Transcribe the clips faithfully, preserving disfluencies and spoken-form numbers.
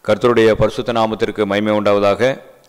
கர்த்தருடைய பரிசுத்த நாமத்திற்கு மகிமை உண்டாவதாக.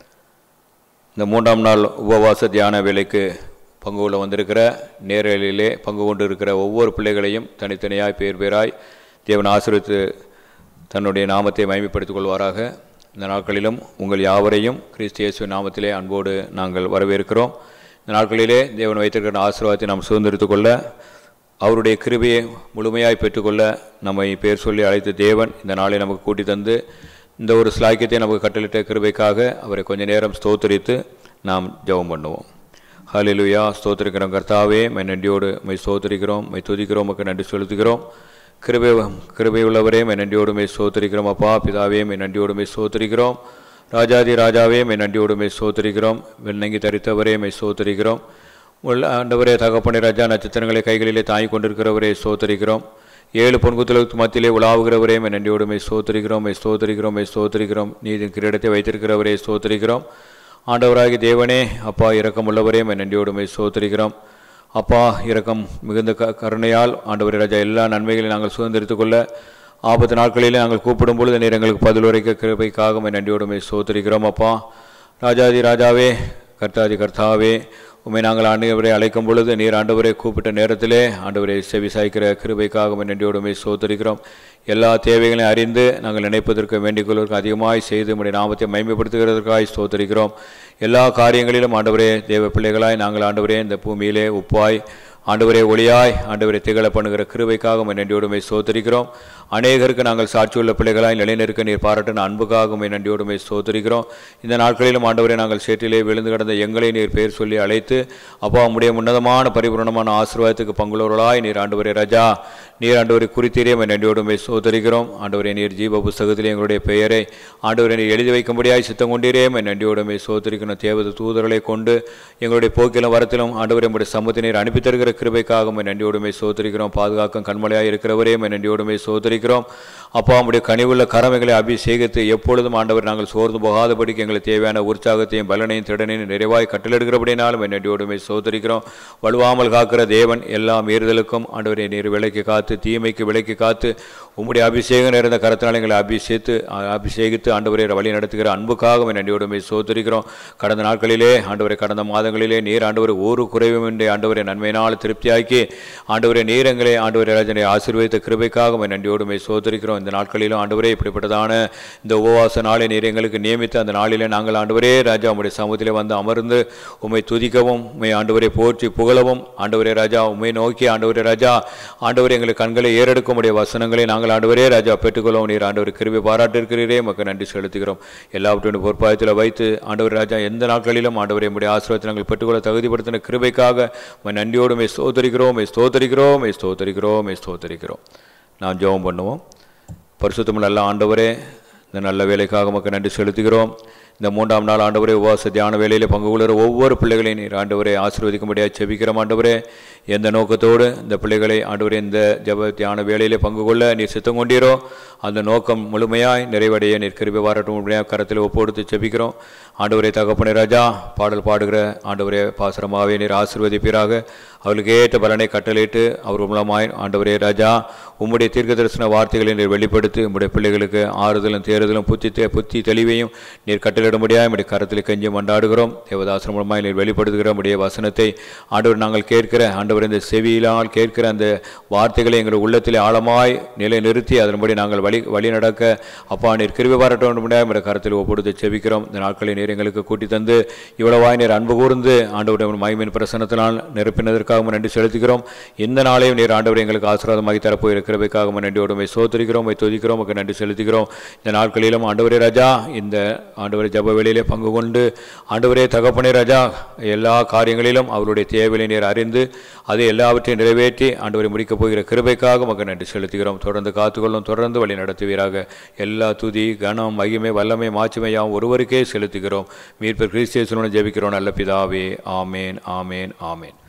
இந்த மூன்றாம் நாள் உபவாச தியான வேலைக்கு பங்கு கொள்ள வந்திருக்கிற நேரலிலே பங்கு கொண்டு இருக்கிற ஒவ்வொரு பிள்ளைகளையும் தனித்தனியாய் பேர் பேராய் தேவன் ஆசீர்வதித்து தன்னுடைய நாமத்தை மகிமைப்படுத்திக் கொள்வாராக. இந்த நாட்களிலும் உங்கள் யாவரையும் கிறிஸ்து இயேசுவின் நாமத்திலே அன்போடு நாங்கள் வரவேற்கிறோம். இந்த நாட்களிலே தேவன் வைத்திருக்கிற ஆசீர்வாதத்தை நாம் சுதந்திரித்து கொள்ள, அவருடைய கிருபையை முழுமையாய் பெற்றுக்கொள்ள நம்மை பேர் சொல்லி அழைத்த தேவன் இந்த நாளை நமக்கு கூட்டி தந்து இந்த ஒரு ஸ்லாக்கியத்தை நமக்கு கட்டளிட்ட கிருபைக்காக அவரை கொஞ்ச நேரம் ஸ்தோத்திரித்து நாம் ஜெபம் பண்ணுவோம். ஹல்லேலூயா. ஸ்தோத்திரிக்கிறோம் கர்த்தாவே, மை நன்றியோடு மை ஸ்தோத்திரிக்கிறோம், மை துதிக்கிறோம், மக்கள் நன்றி செலுத்துகிறோம். கிருபை கிருபை உள்ளவரே, மை நன்றியோடு மை ஸ்தோத்திரிக்கிறோம். அப்பா பிதாவே, மை நன்றியோடு மை ஸ்தோத்திரிக்கிறோம். ராஜாதி ராஜாவே, மை நன்றியோடு மை ஸ்தோத்திரிக்கிறோம். வெண்ணங்கி தரித்தவரே, மை ஸ்தோத்திரிக்கிறோம். உள்ள ஆண்டவரே, தகப்பனே, ராஜா நட்சத்திரங்களை கைகளிலே தாங்கி கொண்டிருக்கிறவரே ஸ்தோத்திரிக்கிறோம். ஏழு பொன்குத்தலுக்கு மத்தியிலே உலாவுகிறவரே, மை நன்றியோடு மை ஸ்தோத்திரிக்கிறோம், மை ஸ்தோத்திரிக்கிறோம், மை ஸ்தோத்திரிக்கிறோம். நீதின் கிரீடத்தை வைத்திருக்கிறவரே ஸ்தோத்திரிக்கிறோம். ஆண்டவராகி தேவனே, அப்பா இரக்கம் உள்ளவரே, மை நன்றியோடு மை ஸ்தோத்திரிக்கிறோம். அப்பா இரக்கம் மிகுந்த க கருணையால் ஆண்டவரே ராஜா எல்லா நன்மைகளையும் நாங்கள் சுதந்திரித்துக் கொள்ள ஆபத்து நாட்களிலே நாங்கள் கூப்பிடும் பொழுது நீர் எங்களுக்கு பதில் உரைக்க கிருபைக்காக மை நன்றியோடு மை ஸ்தோத்திரிக்கிறோம். அப்பா ராஜாதி ராஜாவே, கர்த்தாதி கர்த்தாவே, உண்மை நாங்கள் ஆண்டவரை அழைக்கும் பொழுது நீர் ஆண்டவரை கூப்பிட்ட நேரத்திலே ஆண்டவரை செவி சாய்க்கிற கிருபைக்காக நன்றியோடுமை ஸ்தோத்திரிக்கிறோம். எல்லா தேவைகளையும் அறிந்து நாங்கள் நினைப்பதற்கு வேண்டிக் கொள்வதற்கு அதிகமாய் செய்து நம்முடைய நாமத்தை மகிமைப்படுத்துகிறதற்காய் ஸ்தோத்திரிக்கிறோம். எல்லா காரியங்களிலும் ஆண்டவரே தேவ பிள்ளைகளாய் நாங்கள் ஆண்டவரே இந்த பூமியிலே உப்பாய் ஆண்டவரே ஒளியாய் ஆண்டவரை திகழ பண்ணுகிற கிருபைக்காக நன்றியோடுமை ஸ்தோத்திரிக்கிறோம். அநேகருக்கு நாங்கள் சாட்சியுள்ள பிள்ளைகளாய் நிலைநிற்க நீர் பாராட்டின அன்புக்காக நன்றியோடுமை ஸ்தோத்திரிக்கிறோம். இந்த நாட்களிலும் ஆண்டவரை நாங்கள் சேற்றிலே விழுந்து கிடந்த எங்களை நீர் பெயர் சொல்லி அழைத்து அப்பா உம்முடைய உன்னதமான பரிபூர்ணமான ஆசீர்வாதத்துக்கு பங்குள்ளவர்களாய் நீர் ஆண்டவரே ராஜா நீர் ஆண்டவரை குறித்தீரே நன்றியோடுமை ஸ்தோத்திரிக்கிறோம். ஆண்டவரை நீர் ஜீவ புஸ்தகத்திலே எங்களுடைய பெயரை ஆண்டவரை நீர் எழுதி வைக்கும்படியாய் சித்தம் கொண்டீரே நன்றியோடுமை ஸ்தோத்திரிக்கணும். தேவத தூதர்களை கொண்டு எங்களுடைய போக்கிலும் வரத்திலும் ஆண்டவரை உம்முடைய சமூகத்தை நீர் அனுப்பி தருகிற கிருபைக்காக நன்றியோடுமை ஸ்தோத்திரிக்கிறோம். பாதுகாக்கும் கண்மலையாய் இருக்கிறவரே நன்றியோடுமை ஸ்தோத்திரிக்கிறோம். அப்பா உம்முடைய கனிவுள்ள கரமைகளை அபிஷேகித்து எப்பொழுதும் ஆண்டவர் நாங்கள் சோர்ந்து போகாதபடிக்கு எங்களுக்கு தேவையான உற்சாகத்தையும் பலனையும் திடனையும் நிறைவாய் கட்டளெடுக்கிறபடினாலும் நன்றியோடுமை ஸ்தோத்திரிக்கிறோம். வலுவாமல் காக்கிற தேவன் எல்லா மீறுதலுக்கும் ஆண்டவரை நீர் விலைக்கு காத்து தீமைக்கு விலைக்கு காத்து உம்முடைய அபிஷேகம் நிறைந்த கரத்தினால் எங்களை அபிஷேகித்து அபிஷேகித்து ஆண்டவரை வழி நடத்துகிற அன்புக்காக நன்றியோடுமை ஸ்தோத்திரிக்கிறோம். கடந்த நாட்களிலே ஆண்டவரை கடந்த மாதங்களிலே நீர் ஆண்டவரை ஒரு குறைவுமின்றி ஆண்டவரை நன்மையினால் திருப்தியாக்கி ஆண்டவரை நீர் எங்களை ஆண்டவரை ராஜனை ஆசீர்வதித்த கிருபைக்காக நன்றியோடுமை ஸ்தோத்திரிக்கிறோம். இந்த நாட்களிலும் ஆண்டவரே இப்படிப்பட்டதான இந்த உபவாச நாளை நீர் எங்களுக்கு நியமித்த அந்த நாளிலே நாங்கள் ஆண்டவரே ராஜா உம்முடைய சமூகத்திலே வந்து அமர்ந்து உம்மை துதிக்கவும் உம்மை ஆண்டவரை போற்றி புகழவும் ஆண்டவரே ராஜா உம்மை நோக்கி ஆண்டவரே ராஜா ஆண்டவரே எங்களுக்கு கண்களை ஏறெடுக்க உடைய வசனங்களை நாங்கள் ஆண்டவரே ராஜா பெற்றுக்கொள்ளவும் நீர் ஆண்டவர் கிருபை பாராட்டிருக்கிறீரே மக்கள் நன்றி செலுத்துகிறோம். எல்லாவற்றையும் பொறுப்பாயத்தில் வைத்து ஆண்டவர் ராஜா எந்த நாட்களிலும் ஆண்டவரை உடைய ஆசீர்வாதத்தை நாங்கள் பெற்றுக்கொள்ள தகுதிப்படுத்தின கிருபைக்காக நன்றியோடு மை ஸ்தோத்திரிக்கிறோம் மை ஸ்தோத்திரிக்கிறோம் மை ஸ்தோத்திரிக்கிறோம் மை ஸ்தோத்திரிக்கிறோம். நாம் ஜெபம் பண்ணுவோம். பரிசுத்தமுள்ள நல்ல ஆண்டவரே, இந்த நல்ல வேலைக்காக மக்கள் நன்றி செலுத்துகிறோம். இந்த மூன்றாம் நாள் ஆண்டவரே உபவாச தியான வேலையில் பங்கு கொள்கிற ஒவ்வொரு பிள்ளைகளையும் நீர் ஆண்டவரை ஆசீர்வதிக்கும்படியாக செபிக்கிறோம். ஆண்டவரே எந்த நோக்கத்தோடு இந்த பிள்ளைகளை ஆண்டவரே இந்த ஜப தியான வேலையில் பங்கு கொள்ள நீர் சித்தம் கொண்டீரோ அந்த நோக்கம் முழுமையாய் நிறைவடைய நீர் கிருபை பாராட்டும் முழுமையாக கரத்தில் ஒப்புடுத்து செபிக்கிறோம். ஆண்டவரே தகப்பனே ராஜா பாடல் பாடுகிற ஆண்டவரே பாசரமாகவே நீர் ஆசீர்வதிப்பீராக. அவர்களுக்கு ஏற்ற பலனை கட்டளையிட்டு அவர் மூலமாய் ஆண்டவரே ராஜா உம்முடைய தீர்க்க தரிசன வார்த்தைகளை நீர் வெளிப்படுத்தி உம்முடைய பிள்ளைகளுக்கு ஆறுதலும் தேறுதலும் புத்தி புத்தி தெளிவையும் நீர் கட்டளையிடும்படியாக நம்முடைய கரத்தில் கெஞ்சி மண்டாடுகிறோம். தேவதாசன் மூலமாக நீர் வெளிப்படுத்துகிற நம்முடைய வசனத்தை ஆண்டவர் நாங்கள் கேட்கிற ஆண்டவர் இந்த செவியினால் கேட்கிற அந்த வார்த்தைகளை எங்கள் உள்ளத்தில் ஆழமாய் நிலை நிறுத்தி அதன்படி நாங்கள் வழி வழி நடக்க அப்பா நீர் கிருபை பாராட்ட முடியாது நம்முடைய கரத்தில் ஒப்புடுத்து செபிக்கிறோம். இந்த நாட்களை நீர் எங்களுக்கு கூட்டி தந்து இவ்வளவாய் நீர் அன்பு கூர்ந்து ஆண்டவருடைய மகிமையின் பிரசன்னத்தினால் நிரப்பினதற்காக நன்றி செலுத்துகிறோம். இந்த நாளையும் நீர் ஆண்டவர் எங்களுக்கு ஆசீர்வாதமாகி தரப்போகிற கிருபைக்காக நன்றியோடு சோதரிக்கிறோம் துதிக்கிறோம் நன்றி செலுத்துகிறோம். இந்த நாட்களிலும் ஆண்டவரே ராஜா இந்த ஆண்டவரை ஜப வேளையிலே பங்கு கொண்டு ஆண்டவரே தகப்பனே ராஜா எல்லா காரியங்களிலும் அவருடைய தேவையை நீர் அறிந்து அதை எல்லாவற்றையும் நிறைவேற்றி ஆண்டவரை முடிக்கப் போகிற கிருபைக்காக மக்கள் நன்றி செலுத்துகிறோம். தொடர்ந்து காத்துக்கொள்ளும், தொடர்ந்து வழி நடத்துவீராக. எல்லா துதி கனம் மகிமை வல்லமை மாட்சிமையாம் ஒருவருக்கே செலுத்துகிறோம். மீட்பர் கிறிஸ்து இயேசுவுடன் ஜெபிக்கிறோம் நல்ல பிதாவே. ஆமேன் ஆமேன் ஆமேன்.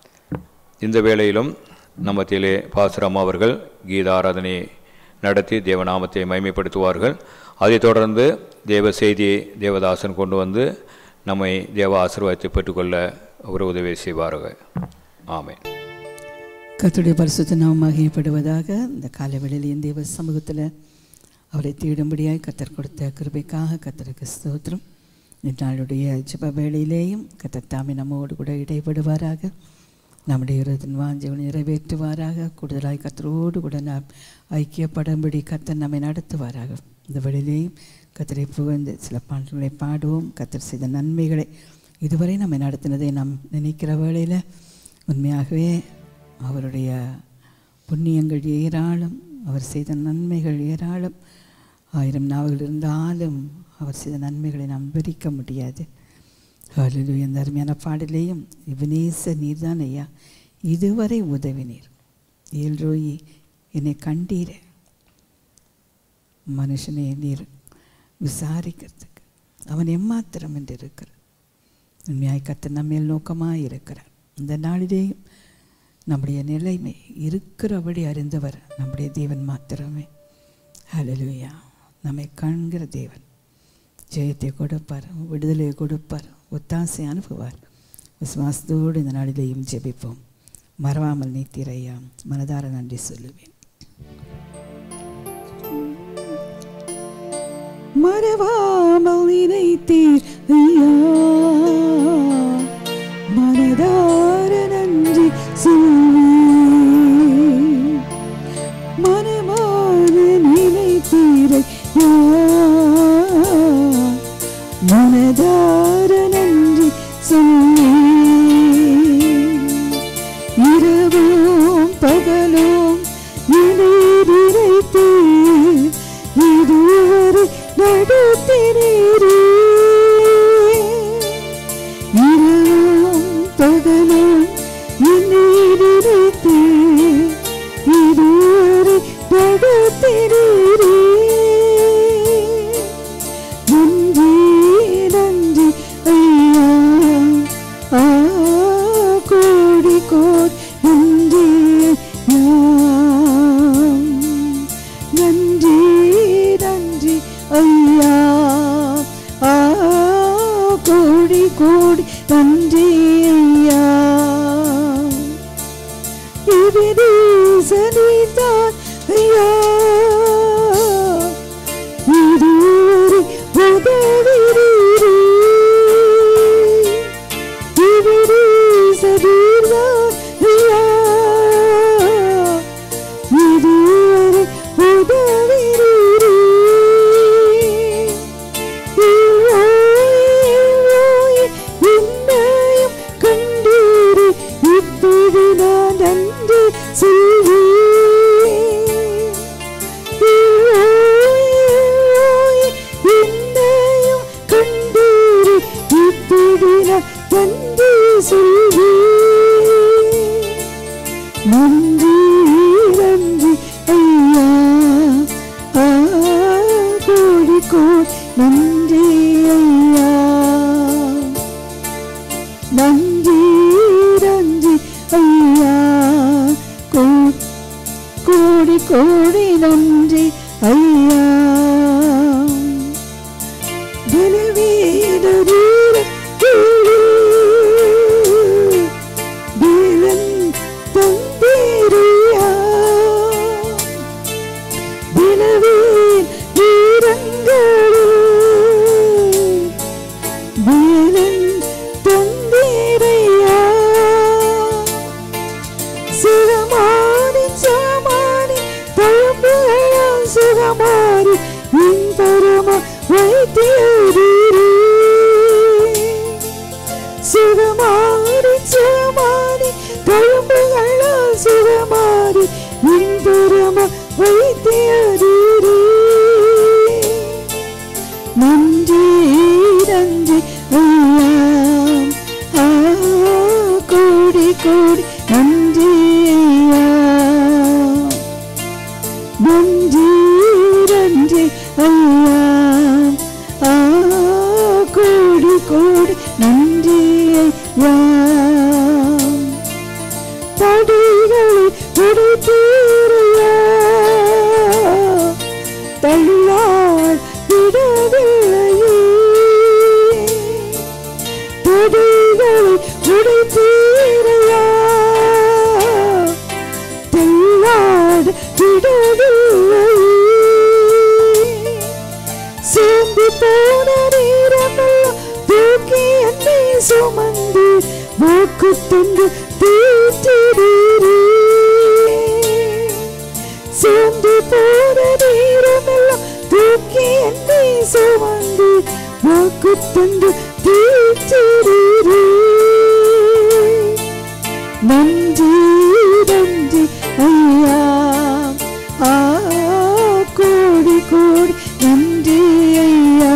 இந்த வேளையிலும் நம்மத்திலே பாசுரம் அவர்கள் கீதாராதனை நடத்தி தேவநாமத்தை மகிமைப்படுத்துவார்கள். அதைத் தொடர்ந்து தேவ செய்தியை தேவதாசன் கொண்டு வந்து நம்மை தேவ ஆசீர்வாதத்தை பெற்றுக்கொள்ள ஒரு உதவி செய்வார்கள். ஆமென். கர்த்தருடைய பரிசுத்த நாமம் மகிமைப்படுவதாக. இந்த காலவேளையில் என் தேவ சமூகத்தில் அவரை தேடும்படியாய் கத்தர் கொடுத்த கிருபைக்காக கத்தருக்கு ஸ்தோத்திரம். இந்நாளுடைய ஜெப வேளையிலேயும் கத்தர் தாமே நம்மோடு கூட இடைபடுவாராக. நம்முடைய இருதன் வாஞ்சை நிறைவேற்றுவாராக. கூடுதலாய் கத்தரோடு கூட நாம் ஐக்கியப்படும்படி கத்தர் நம்மை நடத்துவாராக. இந்த வேளையிலேயும் கத்தரை புகழ்ந்து சில பாடல்களை பாடுவோம். கத்தர் செய்த நன்மைகளை இதுவரை நம்மை நடத்தினதை நாம் நினைக்கிற வேளையில் உண்மையாகவே அவருடைய புண்ணியங்கள் ஏராளம், அவர் செய்த நன்மைகள் ஏராளம். ஆயிரம் நாவுகள் இருந்தாலும் அவர் செய்த நன்மைகளை நாம் விவரிக்க முடியாது. ஹல்லேலூயா. இந்த அருமையான பாடலையும் எபனேசர் நீர்தான் ஐயா இதுவரை உதவினீர், ஏல்ரோயி என்னை கண்டீர, மனுஷனை நீர் விசாரிக்கிறதுக்கு அவன் எம்மாத்திரம் என்று இருக்கிறார். உண்மையாய் கர்த்தர் நம்மேல் நோக்கமாக இருக்கிறார். இந்த நாளிலேயும் நம்முடைய நிலைமை இருக்கிறபடி அறிந்தவர் நம்முடைய தேவன் மாத்திரமே. ஹல்லேலூயா. நம்மை காண்கிற தேவன் ஜெயத்தை கொடுப்பார், விடுதலையை கொடுப்பார், ஒத்தாசை அனுப்புவார். விசுவாசத்தோடு இந்த நாளிலேயும் ஜெபிப்போம். மறவாமல் நீத்திரையா மனதார நன்றி சொல்லுவேன். மறவாமல் நினைத்தீர் ஐயா, மனதார நன்றி சொல்வேன். மனமான நினைத்தீர் ஐயா, மனதார நன்றி சொல்வேன். இரவும் பகலும் நினைத்து இதுவரை நடத்தினீரே. இரவும் பகலும் நினைத்து இதுவரை நடத்தினீரே. நன்றி நன்றி ஐயா, ஆ கோடி கோடி நன்றி ஐயா. நன்றி நன்றி ஐயா, ஆ கோடி கோடி நன்றி ஐயா. எபனேசர் நீர்தான் ஐயா இதுவரை உதவினீரே. எபனேசர் நீர்தான் ஐயா இதுவரை உதவினீரே. என்னையும் கண்டீரே, இப்போது நான் நன்றி சொல்வேன். என்னையும் கண்டீரே, இப்போது நான் நன்றி சொல்வேன். நன்றி நன்றி ஐயா, ஆ கோடி கோடி நன்றி ஐயா. நன்றி நன்றி ஐயா, கோடி கோடி நன்றி ஐயா. பலவீன வீரன் பலன் தந்தீரையா, பலவீன வீரங்களே பலன் தந்தீரையா. சுகமானி சுகமானி தழும்புகளால் சுகமானி என் பரம வைத்தியரீரே. சுகமானி சுகமானி தழும்புகளால் சுகமானி என் பரம வைத்தியரீரே. நன்றி நன்றி ஐயா, ஆ கோடி கோடி நன்றி ஐயா. நன்றி நன்றி ஐயா, ஆ கோடி கோடி நன்றி ஐயா. தடைகளை உடைத்தீரையா, தள்ளால் விடவில்லையே. தடைகளை உடைத்தீரையா, தள்ளால் விடவில்லையே. தந்து தீட்டிடீரே. சேர்ந்து போற நேரமெல்லாம் தூக்கி என்னை சுமந்து வாக்கு தந்து தீட்டிடீரே. நன்றி நன்றி ஐயா, ஆ கோடி கோடி நன்றி ஐயா.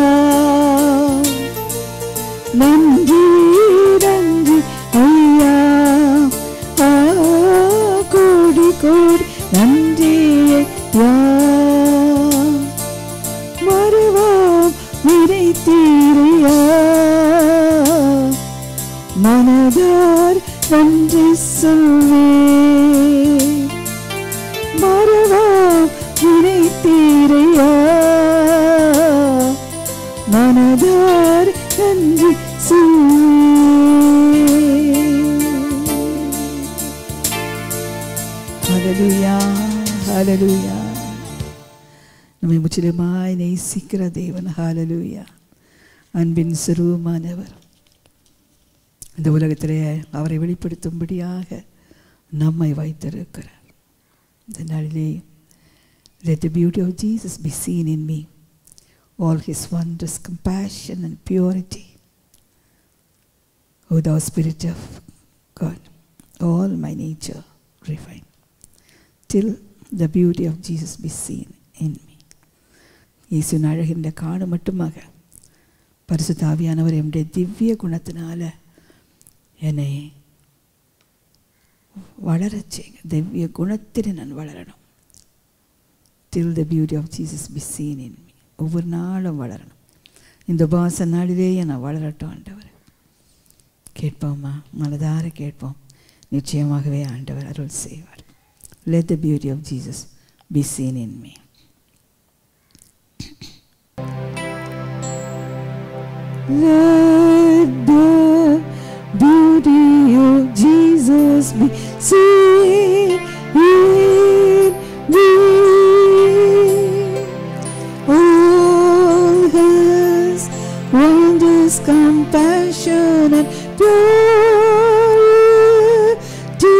நன்றி நன்றி ஐயா, ஆ கோடி கோடி நன்றி ஐயா. மறுவாம் விரைத்தீரையா, மனதார் நன்றி சொல்வே. மறுவாம் விரைத்தீரையா, மனதார் நன்றி சொல்வே. ஹல்லேலூயா, ஹல்லேலூயா. நம்மை முற்றிலுமாய் நேசிக்கிற தேவன். ஹல்லேலூயா. அன்பின் சுரூபமானவர். இந்த உலகத்திலே அவரை வெளிப்படுத்தும்படியாக நம்மை வைத்திருக்கிறார். இந்த நாளிலே let the beauty of Jesus be seen in me, all his wondrous compassion and purity. O thou Spirit of God, all my nature refine, till the beauty of Jesus be seen in me. இயேசுவின் அழகின்ற காண மட்டுமாக பரிசுத்த ஆவியானவர் என்னுடைய திவ்ய குணத்தினால என்னை வளரச் செய்யுங்க. திவ்ய குணத்தில் நான் வளரணும். till the beauty of Jesus be seen in me. ஒவ்வொரு நாளும் வளரணும். இந்த உபவாச நாளிலேயே நான் வளரட்டும் ஆண்டவர். கேட்போமா? மனதார கேட்போம். நிச்சயமாகவே ஆண்டவர் அருள் செய்வார். let the beauty of Jesus be seen in me. let the beauty of Jesus be seen in me. All his wondrous compassion and purity.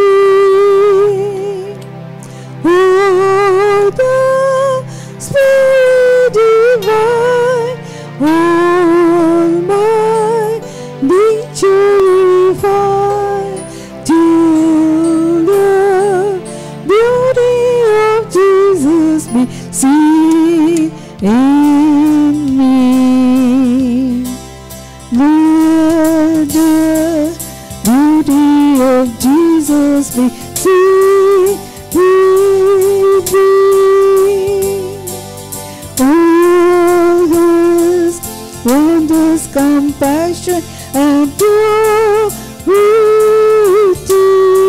Oh, the Spirit divine, all my nature refine, till the beauty of Jesus be seen in me. Let the beauty of Jesus be seen in me. All his wondrous compassion and purity.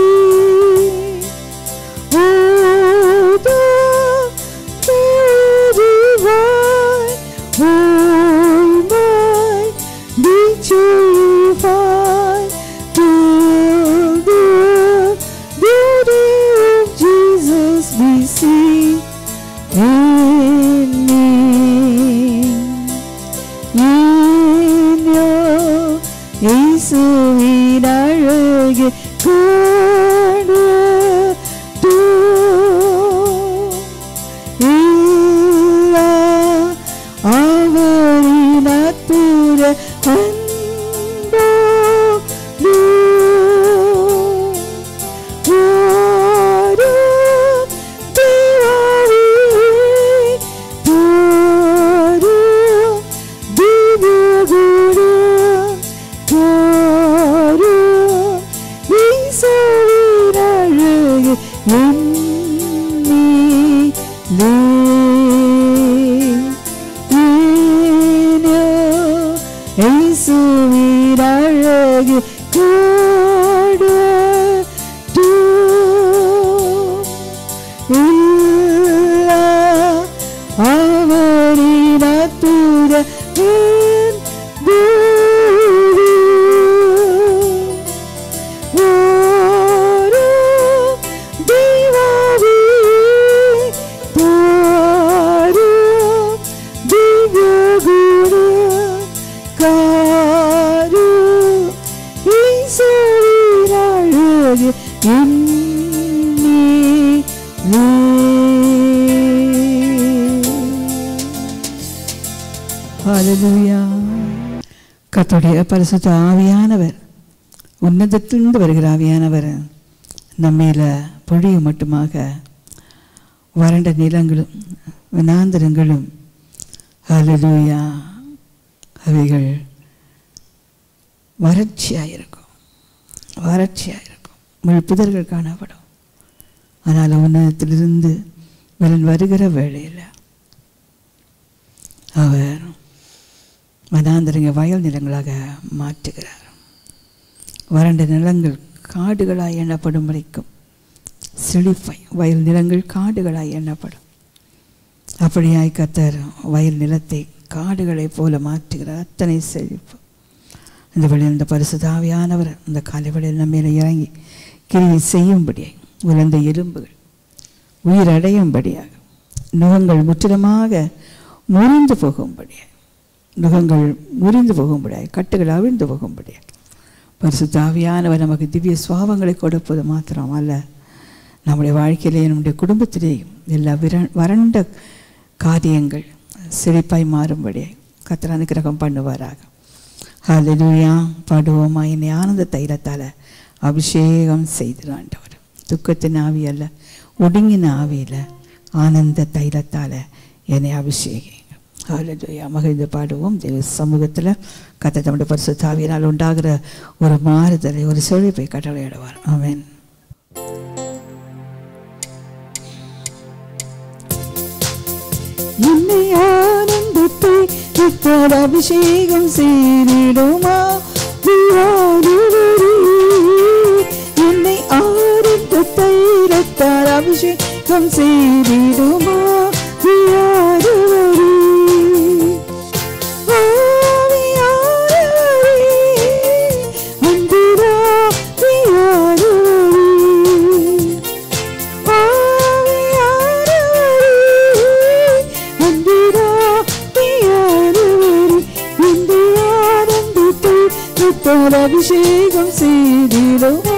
Oh, the Spirit divine, all my nature refine, till the beauty of Jesus be seen in me. In your இயேசுவின் அழகை காணட்டும். எல்லா அவரின் அற்புத அன்போடு வாரும் தேவாவியே, தாரும் திவ்ய குணம், தாரும் இயேசுவின் அழகை என்னிலே. இயேசுவின் அழகை காணட்டும். எல்லா அவரின் அற்புத அன்போடு வாரும் தேவாவியே, தாரும் திவ்ய குணம், காரும் இயேசுவின் ஹல்லேலூயா. கர்த்தருடைய பரிசுத்த ஆவியானவர், உன்னதத்திலிருந்து வருகிற ஆவியானவர் நம்மையில பொழிய மட்டுமாக வறண்ட நிலங்களும் வனாந்தரங்களும் ஹல்லேலூயா அவைகள் வறட்சியாக இருக்கும், வறட்சியாக இருக்கும், முழுப்புதர்கள் காணப்படும். ஆனால் உன்னதத்திலிருந்து பலன் வருகிற வேளையில் அவர் வனாந்தரங்க வயல் நிலங்களாக மாற்றுகிறார். வறண்ட நிலங்கள் காடுகளாய் எண்ணப்படும் வரைக்கும் செழிப்பை வயல் நிலங்கள் காடுகளாய் எண்ணப்படும். அப்படியாய் கர்த்தர் வயல் நிலத்தை காடுகளைப் போல மாற்றுகிறார். அத்தனை செழிப்பு. இந்த வழியில் இந்த பரிசுத்த ஆவியானவர் இந்த காலை வழியில் நம்ம மேலே இறங்கி கிரியை செய்யும்படியாக, உலர்ந்த எலும்புகள் உயிரடையும்படியாக, நுகங்கள் முற்றிலுமாக முறிந்து போகும்படியாக, நுகங்கள் முறிந்து போகும்படியாக, கட்டுகள் அவிழ்ந்து போகும்படியாக பரிசுத்த ஆவியானவர் நமக்கு திவ்ய சுவாபங்களை கொடுப்பது மாத்திரம் அல்ல, நம்முடைய வாழ்க்கையிலேயே நம்முடைய குடும்பத்திலேயும் எல்லா விர வறண்ட காரியங்கள் செழிப்பாய் மாறும்படியாக கர்த்தர் அனுக்கிரகம் பண்ணுவாராக. ஹல்லேலூயா. பாடுவோமா, என்னை ஆனந்த தைலத்தால் அபிஷேகம் செய்திலாண்டவர். துக்கத்தின் ஆவி அல்ல, ஒடுங்கின ஆவியில் ஆனந்த தைலத்தால் என்னை அபிஷேகம். ஹல்லேலூயா. மகிழ்ந்து பாடுவோம். தேவ சமூகத்தில் கர்த்தர் தம்முடைய பரிசுத்த ஆவியினால் உண்டாகிற ஒரு மாறுதலை, ஒரு செழிப்பை கட்டளையிடுவார். ஆமென். என்னை ஆனந்தத்தை இப்போது அபிஷேகம் செய்திடுமா, என்னை ஆனந்த தைலத்தால் அபிஷேகம் செய்திடுமா, அபிஷேகம் செய்திடுமா,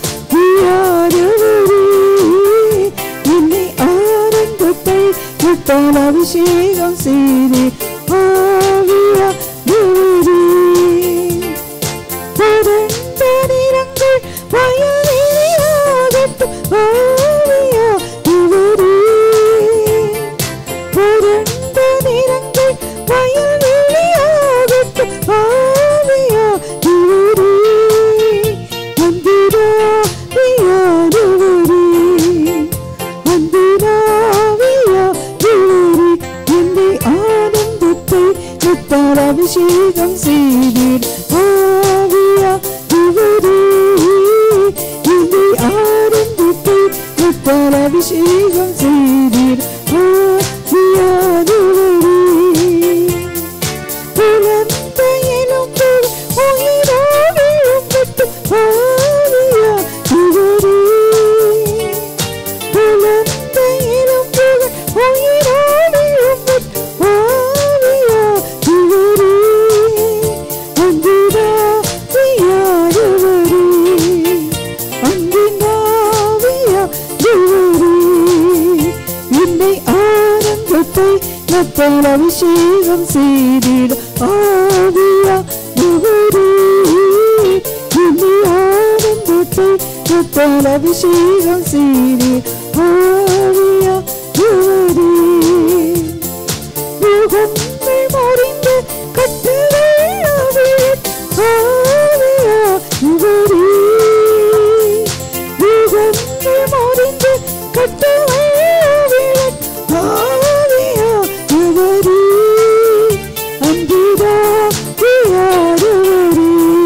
என்னை ஆனந்தத்தை விட்டால் அபிஷேகம் செய்தி ஆவியா நிறங்கள் வயலியாகட்டும், ஆவியா புரண்ட நிறங்கள் வயலியாகட்டும், ஆவியா அபிஷேகம் செய்தீர் ஆவியா இவரே, என்னை ஆனந்தத்தை விட்டால் அபிஷேகம் செய்தீர் ஆவியா இவரே, உலர்ந்த எலும்புகள் உயிரோடு எழும்பட்டும், ஆவியா இவரே, உலர்ந்த எலும்புகள் உயிரோடு எழும்பட்டும், ஆவியா இவரே, அன்பினாவியானவரே, அன்பினாவியா இவரே, என்னை ஆனந்தத்தை நத்தால் அபிஷேகம் செய்திட ஆவியா இவரே, என்னை ஆனந்தத்தை நத்தால் அபிஷேகம் செய்திட ஆவியா இவரே, யுகங்கள் மறிந்து கட்டுகள் அவிழ் ஆவியா இவரே, யுகங்கள் மறிந்து கட்டுகள் அவிழ் ஆவியா இவரே, அன்பினாவியானவரே,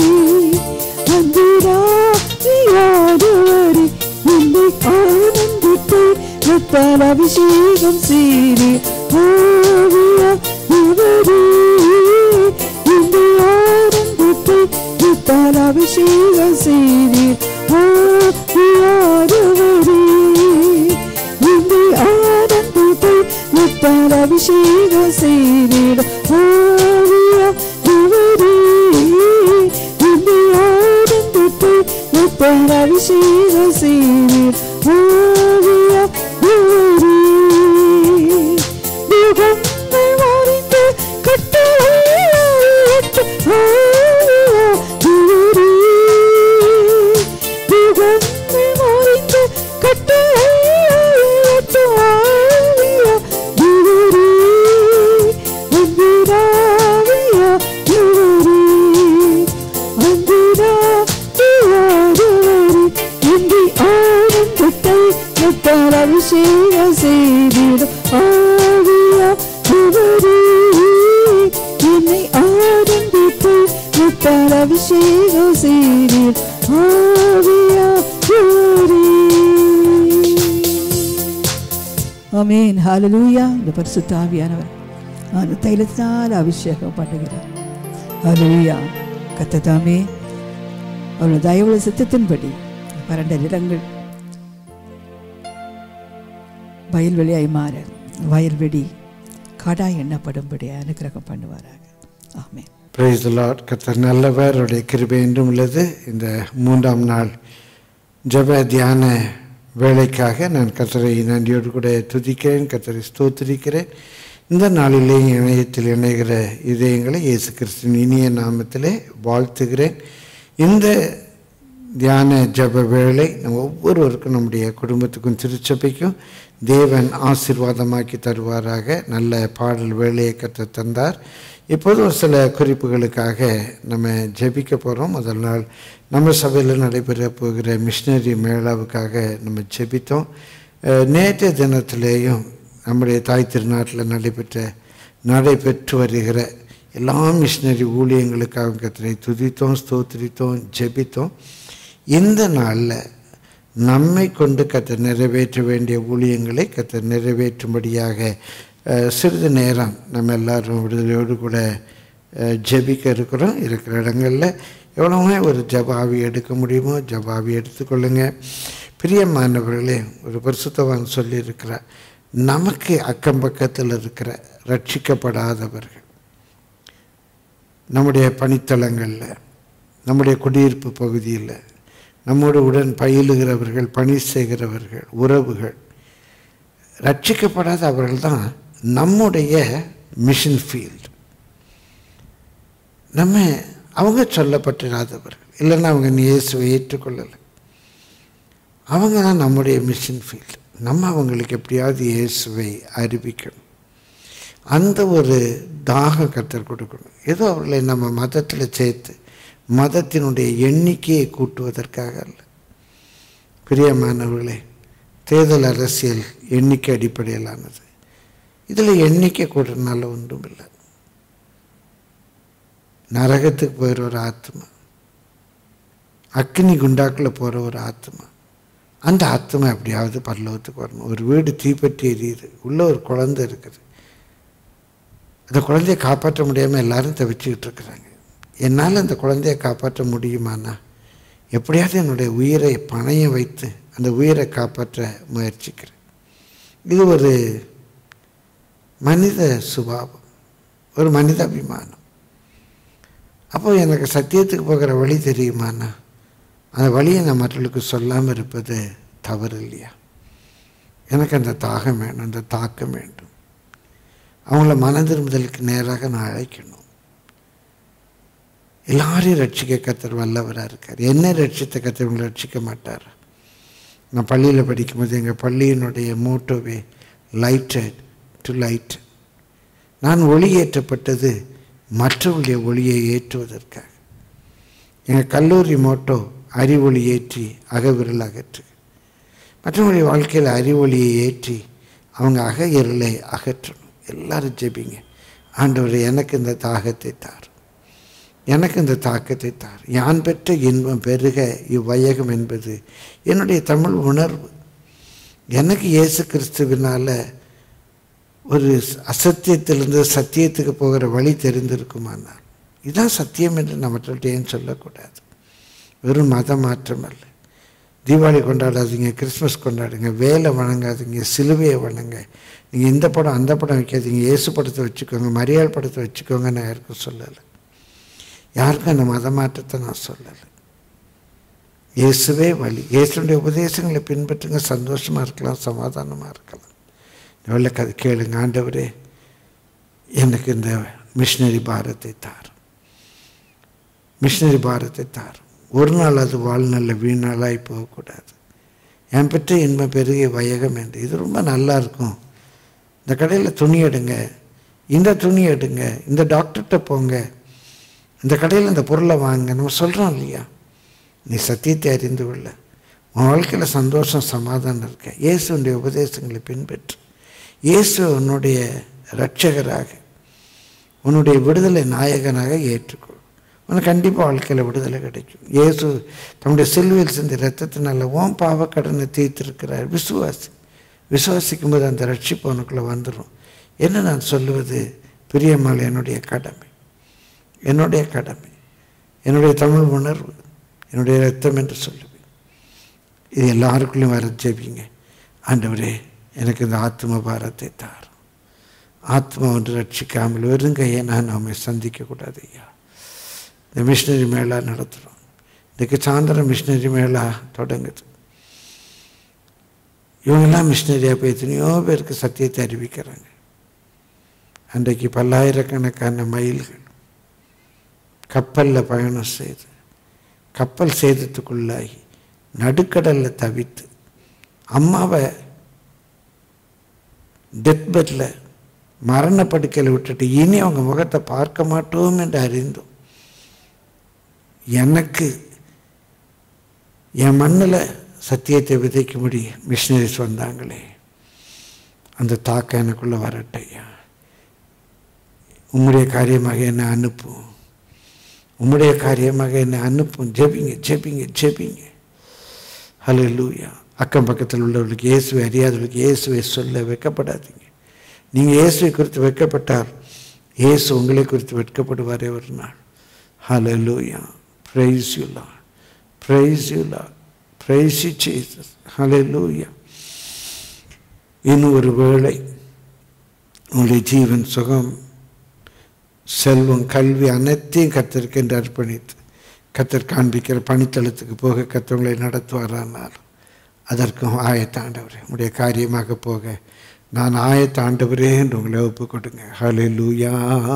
அன்பினாவியானவரே, என்னை ஆனந்தத்தை நத்தால் அபிஷேகம் செய்தீர் ஆவியா இவரே, என்னை ஆனந்தத்தை நத்தால் அபிஷேகம் செய்தீர் ஆவியா இவரே, என்னை ஆனந்தத்தை நத்தால் அபிஷேகம் செய்தீர் ஆவியா இவரே, என்னை ஆனந்தத்தை நத்தால் அபிஷேகம் செய்தீர் ஆவியா இவரே, யுகம் செய்தீர் ஆவியானவரே. ஆமென். ஹல்லேலூயா. இந்த பரிசுத்த ஆவியானவர் அந்த தைலத்தினால் அபிஷேகம் பண்ணுகிறார். ஹல்லேலூயா. கர்த்ததாமே அவருடைய தயவுள்ள சித்தத்தின்படி வறண்ட நிலங்கள் வயல்வெளியாய் மாற வயல்வெளி காடாய் எண்ணப்படும்படி அனுக்கிரகம் பண்ணுவாராக. ஆமென். Price the Lord. கர்த்தர் நல்லவர், அவருடைய கிருபை என்றும் உள்ளது. இந்த மூன்றாம் நாள் ஜெப தியான வேலைக்காக நான் கர்த்தரை நன்றியோடு கூட துதிக்கிறேன், கர்த்தரை ஸ்தோத்திரிக்கிறேன். இந்த நாளிலே இணையத்தில் இணைகிற இதயங்களை இயேசு கிறிஸ்துவின் இனிய நாமத்திலே வாழ்த்துகிறேன். இந்த தியான ஜெப வேளை நம்ம ஒவ்வொருவருக்கும், நம்முடைய குடும்பத்துக்கும் திருச்சபைக்கும் தேவன் ஆசீர்வாதமாக்கி தருவாராக. நல்ல பாடல் வேலையை கற்று தந்தார். இப்போது ஒரு சில குறிப்புகளுக்காக நம்ம ஜெபிக்க போகிறோம். முதல் நாள் நம்ம சபையில் நடைபெற போகிற மிஷினரி மேளாவுக்காக நம்ம ஜெபித்தோம். நேற்றைய தினத்திலேயும் நம்முடைய தாய் திருநாட்டில் நடைபெற்ற நடைபெற்று வருகிற எல்லா மிஷினரி ஊழியங்களுக்காக கர்த்தரை துதித்தோம், ஸ்தோத்திரித்தோம், ஜெபித்தோம். இந்த நாளில் நம்மை கொண்டு கர்த்தர் நிறைவேற்ற வேண்டிய ஊழியங்களை கர்த்தர் நிறைவேற்றும்படியாக சிறிது நேரம் நம்ம எல்லாரும் விடுதலையோடு கூட ஜெபிக்க இருக்கிறோம். இருக்கிற இடங்களில் எவ்வளவுமே ஒரு ஜபாவி எடுக்க முடியுமோ ஜபாவி எடுத்துக்கொள்ளுங்க. பிரியமானவர்களே, ஒரு பரிசுத்தவான் சொல்லியிருக்கிறார், நமக்கு அக்கம் பக்கத்தில் இருக்கிற ரட்சிக்கப்படாதவர்கள், நம்முடைய பணித்தளங்களில், நம்முடைய குடியிருப்பு பகுதியில், நம்மோடு உடன் பயிலுகிறவர்கள், பணி செய்கிறவர்கள், உறவுகள், ரட்சிக்கப்படாத அவர்கள் தான் நம்முடைய மிஷன் ஃபீல்டு. நம்ம அவங்க சொல்லப்பட்டிராதவர்கள், இல்லைன்னா அவங்க இயேசுவை ஏற்றுக்கொள்ளலை, அவங்க தான் நம்முடைய மிஷன் ஃபீல்டு. நம்ம அவங்களுக்கு எப்படியாவது இயேசுவை அறிவிக்கணும். அந்த ஒரு தாகம் கர்த்தர் கொடுக்கணும். ஏதோ அவர்களை நம்ம மதத்தில் சேர்த்து மதத்தினுடைய எண்ணிக்கையை கூட்டுவதற்காக அல்ல. பிரியமானவர்களே, தேர்தல் அரசியல் எண்ணிக்கை அடிப்படையிலானது. இதில் எண்ணிக்கை கூடுறதுனால ஒன்றும் இல்லை. நரகத்துக்கு போகிற ஒரு ஆத்மா, அக்னி குண்டாக்கில் போகிற ஒரு ஆத்மா, அந்த ஆத்மா எப்படியாவது பரலோகத்துக்கு வரணும். ஒரு வீடு தீப்பற்றி எரியுது, உள்ளே ஒரு குழந்தை இருக்குது, அந்த குழந்தைய காப்பாற்ற முடியாமல் எல்லாரும் தவிச்சுக்கிட்டு இருக்கிறாங்க. என்னால் அந்த குழந்தையை காப்பாற்ற முடியுமாண்ணா, எப்படியாவது என்னுடைய உயிரை பணையம் வைத்து அந்த உயிரை காப்பாற்ற முயற்சிக்கிறேன். இது ஒரு மனித சுபாவம், ஒரு மனித அபிமானம். அப்போ எனக்கு சத்தியத்துக்கு போகிற வழி தெரியுமாண்ணா, அந்த வழியை நான் மற்றவர்களுக்கு சொல்லாமல் இருப்பது தவறு இல்லையா? எனக்கு அந்த தாகம் வேணும், அந்த தாக்கம் வேண்டும். அவங்கள மனதிரும்புதலுக்கு நேராக நான் அழைக்கணும். எல்லாரையும் ரட்சிக்க கர்த்தர் வல்லவராக இருக்கார். என்ன ரட்சித்த கர்த்தர் இவங்களை ரட்சிக்க மாட்டார்? நான் பள்ளியில் படிக்கும்போது எங்கள் பள்ளியினுடைய மோட்டோவே லைட்டட் டு லைட். நான் ஒளியேற்றப்பட்டது மற்றவர்களுடைய ஒளியை ஏற்றுவதற்காக. எங்கள் கல்லூரி மோட்டோ அறிவொளி ஏற்றி அகவிரல் அகற்று. மற்றவங்களுடைய வாழ்க்கையில் அறிவொளியை ஏற்றி அவங்க அக இருளை அகற்றணும். எல்லாரும் ஜெபிங்க, ஆண்டவரே எனக்கு இந்த தாகத்தை தார், எனக்கு இந்த தாக்கத்தை தார். யான் பெற்ற இன்பம் பெருக இவ்வையகம் என்பது என்னுடைய தமிழ் உணர்வு. எனக்கு இயேசு கிறிஸ்துவினால் ஒரு அசத்தியத்திலிருந்து சத்தியத்துக்கு போகிற வழி தெரிந்திருக்குமானால், இதுதான் சத்தியம் என்று நான் மற்றவர்கிட்ட ஏன் சொல்லக்கூடாது? வெறும் மத மாற்றம் அல்ல. தீபாவளி கொண்டாடாதீங்க, கிறிஸ்மஸ் கொண்டாடுங்க, வேலை வணங்காதீங்க, சிலுவையை வணங்க. நீங்கள் இந்த படம் அந்த படம் வைக்காதீங்க, இயேசு படத்தை வச்சுக்கோங்க, மரியாள் படத்தை வச்சுக்கோங்க. நான் யாருக்கும் சொல்லலை, யாருக்கும் அந்த மத மாற்றத்தை நான் சொல்லலை. இயேசுவே வழி. இயேசுடைய உபதேசங்களை பின்பற்றுங்க, சந்தோஷமாக இருக்கலாம், சமாதானமாக இருக்கலாம். வெள்ளை கதை கேளுங்க, ஆண்டவரே எனக்கு இந்த மிஷினரி பாரத்தை தார், மிஷினரி பாரத்தை தார். ஒரு நாள் அது வாழ்நாளில் வீணாலாய் போகக்கூடாது. என் பெற்ற இன்பம் பெருகிய வையகம் என்று. இது ரொம்ப நல்லா இருக்கும். இந்த கடையில் துணி எடுங்க, இந்த துணி எடுங்க, இந்த டாக்டர்கிட்ட போங்க, இந்த கடையில் இந்த பொருளை வாங்க. நம்ம சொல்கிறோம் இல்லையா? நீ சத்தியத்தை அறிந்து கொள்ள, உன் வாழ்க்கையில் சந்தோஷம் சமாதானம் இருக்க. இயேசுடைய உபதேசங்களை பின்பற்று. இயேசு உன்னுடைய இரட்சகராக, உன்னுடைய விடுதலை நாயகனாக ஏற்றுக்கொள். உனக்கு கண்டிப்பாக வாழ்க்கையில் விடுதலை கிடைக்கும். இயேசு தம்முடைய சிலுவையில் சிந்த ரத்தத்தினால ஓம் பாவ கடனை தீர்த்திருக்கிறார். விசுவாசி விசுவாசிக்கும் போது அந்த ரட்சிப்பு உனக்குள்ளே வந்துடும். என்ன நான் சொல்லுவது, பிரியமான என்னுடைய கடமை, என்னுடைய கடமை, என்னுடைய தமிழ் உணர்வு, என்னுடைய ரத்தம் என்று சொல்லுவேன். இது எல்லாருக்குள்ளேயும் வர ஜெபிங்க. ஆண்டவரே, எனக்கு இந்த ஆத்ம பாரத்தை தாரும். ஆத்மா ஒன்று ரட்சிக்காமல் வெறுங்கையை நான் நம்மை சந்திக்கக்கூடாது ஐயா. இந்த மிஷினரி மேளா நடத்துகிறோம். இன்றைக்கு சாயந்தரம் மிஷினரி மேளா தொடங்குது. இவங்கெல்லாம் மிஷினரியாக போய் எத்தனையோ பேருக்கு சத்தியத்தை அறிவிக்கிறாங்க. அன்றைக்கு பல்லாயிரக்கணக்கான மைல்கள் கப்பலில் பயணம் செய்து கப்பல் சேதத்துக்குள்ளாகி நடுக்கடலில் தவித்து அம்மாவை டெத் பெட்டில் மரணப்படுக்கையில் விட்டுட்டு இனி அவங்க முகத்தை பார்க்க மாட்டோம் என்று அறிந்தோம். எனக்கு என் மண்ணில் சத்தியத்தை விதைக்கும்படி மிஷினரிஸ் வந்தாங்களே, அந்த தாக்கம் எனக்குள்ளே வரட்டையா. உம்முடைய காரியமாக என்னை அனுப்பும், உம்முடைய காரியமாக என்னை அனுப்பும். ஜெபிங்க ஜெபிங்க ஜெபிங்க. ஹல்லேலூயா. அக்கம் பக்கத்தில் உள்ளவர்களுக்கு, இயேசுவை அறியாதவர்களுக்கு இயேசுவை சொல்ல வெட்கப்படாதீங்க. நீங்கள் இயேசுவை குறித்து வெட்கப்பட்டால் இயேசு உங்களை குறித்து வெட்கப்படுவாரே ஒரு நாள். ஹல்லேலூயா. Praise you lord, praise you lord, praise you Jesus. ஹல்லேலூயா. இன்னும் ஒரு வேளை உங்களுடைய ஜீவன், சுகம், செல்வம், கல்வி அனைத்தையும் கர்த்தருக்கு என்று அர்ப்பணித்து கர்த்தர் காண்பிக்கிற பணித்தளத்துக்கு போக கர்த்தவங்களை நடத்துவாரானால் அதற்கும் ஆயத்த ஆண்டவரே, உடைய காரியமாக போக நான் ஆயத்த ஆண்டவரே என்று உங்களை ஒப்பு கொடுங்க. ஹல்லேலூயா.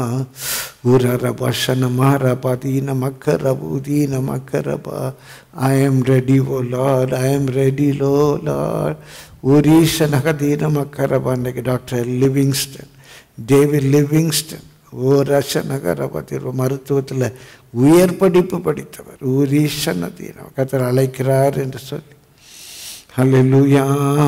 ஊரபா ஷனமாரபா தீன மக்கரபு தீன மக்கரபா. I am ready O lord, I am ready lo lord. ஊரீஷனக தீன மக்கரபா. அன்றைக்கு டாக்டர் லிவிங்ஸ்டன், டேவிட் லிவிங்ஸ்டன், ஓ ரஷநகரபதி மருத்துவத்தில் உயர் படிப்பு படித்தவர். ஊரீஷன தீனம் கர்த்தர் அழைக்கிறார் என்று சொல்லி, ஹல்லேலூயா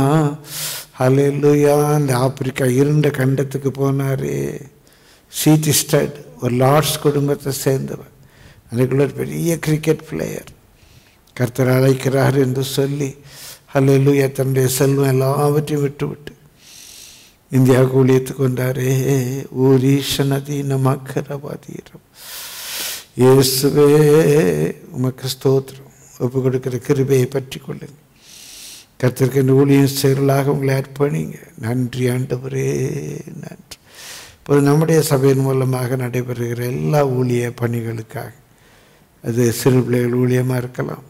ஹல்லேலூயா. அந்த ஆப்பிரிக்கா இருண்ட கண்டத்துக்கு போனாரே, சீட்டி ஸ்டட், ஒரு லார்ட்ஸ் குடும்பத்தை சேர்ந்தவர். அதுக்குள்ள ஒரு பெரிய கிரிக்கெட் பிளேயர். கர்த்தர் அழைக்கிறார் என்று சொல்லி ஹல்லேலூயா தன்னுடைய செல்வம் எல்லாவற்றையும் விட்டு விட்டு இந்தியாவுக்கு ஊழியத்துக்கு வந்தாரே. ஊரீஷனதீன மக்கரபாதீரம். இயேசுவே உமக்கு ஸ்தோத்திரம். ஒப்பு கொடுக்கிற கிருபையை பற்றி கொள்ளுங்க. கர்த்தருக்கு இந்த ஊழியம் செயலாக உங்களை அர்ப்பணிங்க. நன்றி ஆண்டவரே, நன்றி. இப்போது நம்முடைய சபையின் மூலமாக நடைபெறுகிற எல்லா ஊழிய பணிகளுக்காக, அது சிறு பிள்ளைகள் ஊழியமாக இருக்கலாம்,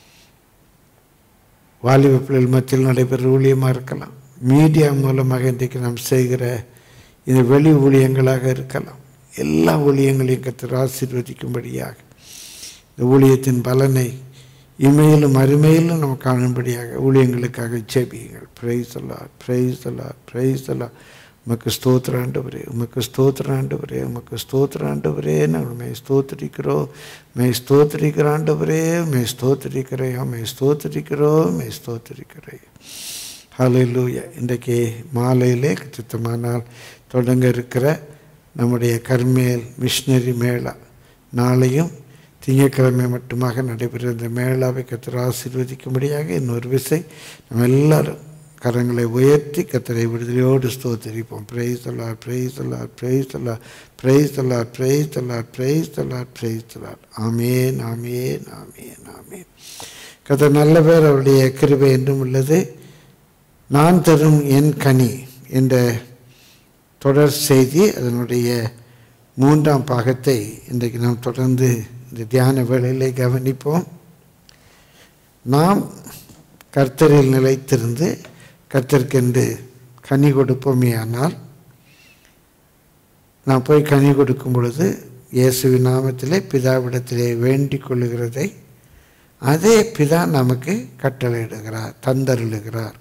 வாலிப பிள்ளைகள் மத்தியில் நடைபெறுற ஊழியமாக இருக்கலாம், மீடியா மூலமாக இன்றைக்கு நாம் செய்கிற இந்த வெளி ஊழியங்களாக இருக்கலாம். எல்லா ஊழியங்களையும் கர்த்தர் ஆசீர்வதிக்கும்படியாக இந்த ஊழியத்தின் பலனை இமையிலும் அருமையிலும் நம்ம காணும்படியாக ஊழியங்களுக்காக ஜெபியுங்கள். Praise the lord, praise the lord, praise the lord. உமக்கு ஸ்தோத்திர ஆண்டவரே, உமக்கு ஸ்தோத்திர ஆண்டவரே, உமக்கு ஸ்தோத்திர ஆண்டவரே. நாங்கள் மே ஸ்தோத்திரிக்கிறோம், மே ஸ்தோத்திரிக்கிற ஆண்டவரே, மே ஸ்தோத்திரிக்கிறோம், மே ஸ்தோத்திரிக்கிறோம், மே ஸ்தோத்திரிக்கிறோம். ஹல்லேலூயா. இன்றைக்கு மாலையிலே சித்தமானால் தொடங்க இருக்கிற நம்முடைய கர்மேல் மிஷினரி மேளா நாளையும் திங்கட்கிழமை மட்டுமாக நடைபெறுகிற இந்த மேளாவை கர்த்தர் ஆசீர்வதிக்கும்படியாக இன்னொரு விசை நம்ம எல்லாரும் கரங்களை உயர்த்தி கர்த்தரை விடுதலையோடு ஸ்தோத்திரிப்போம். Praise the lord, praise the lord, praise the lord, praise the lord, praise the lord, praise the lord, praise the lord. ஆமென், ஆமென், ஆமென், ஆமென். கர்த்தர் நல்ல பேர், அவருடைய கிருபை என்றும் உள்ளது. நான் தரும் என் கனி என்ற தொடர் செய்தி, அதனுடைய மூன்றாம் பாகத்தை இன்றைக்கு நாம் தொடர்ந்து இந்த தியான வேளையிலே கவனிப்போம். நாம் கர்த்தரில் நிலைத்திருந்து கர்த்தருக்கென்று கனி கொடுப்போமே. ஆனால் நான் போய் கனி கொடுக்கும் பொழுது இயேசுவின் நாமத்திலே பிதாவிடத்திலே வேண்டிக் கொள்ளுகிறதை அதே பிதா நமக்கு கட்டளையிடுகிறார், தந்தருளுகிறார்.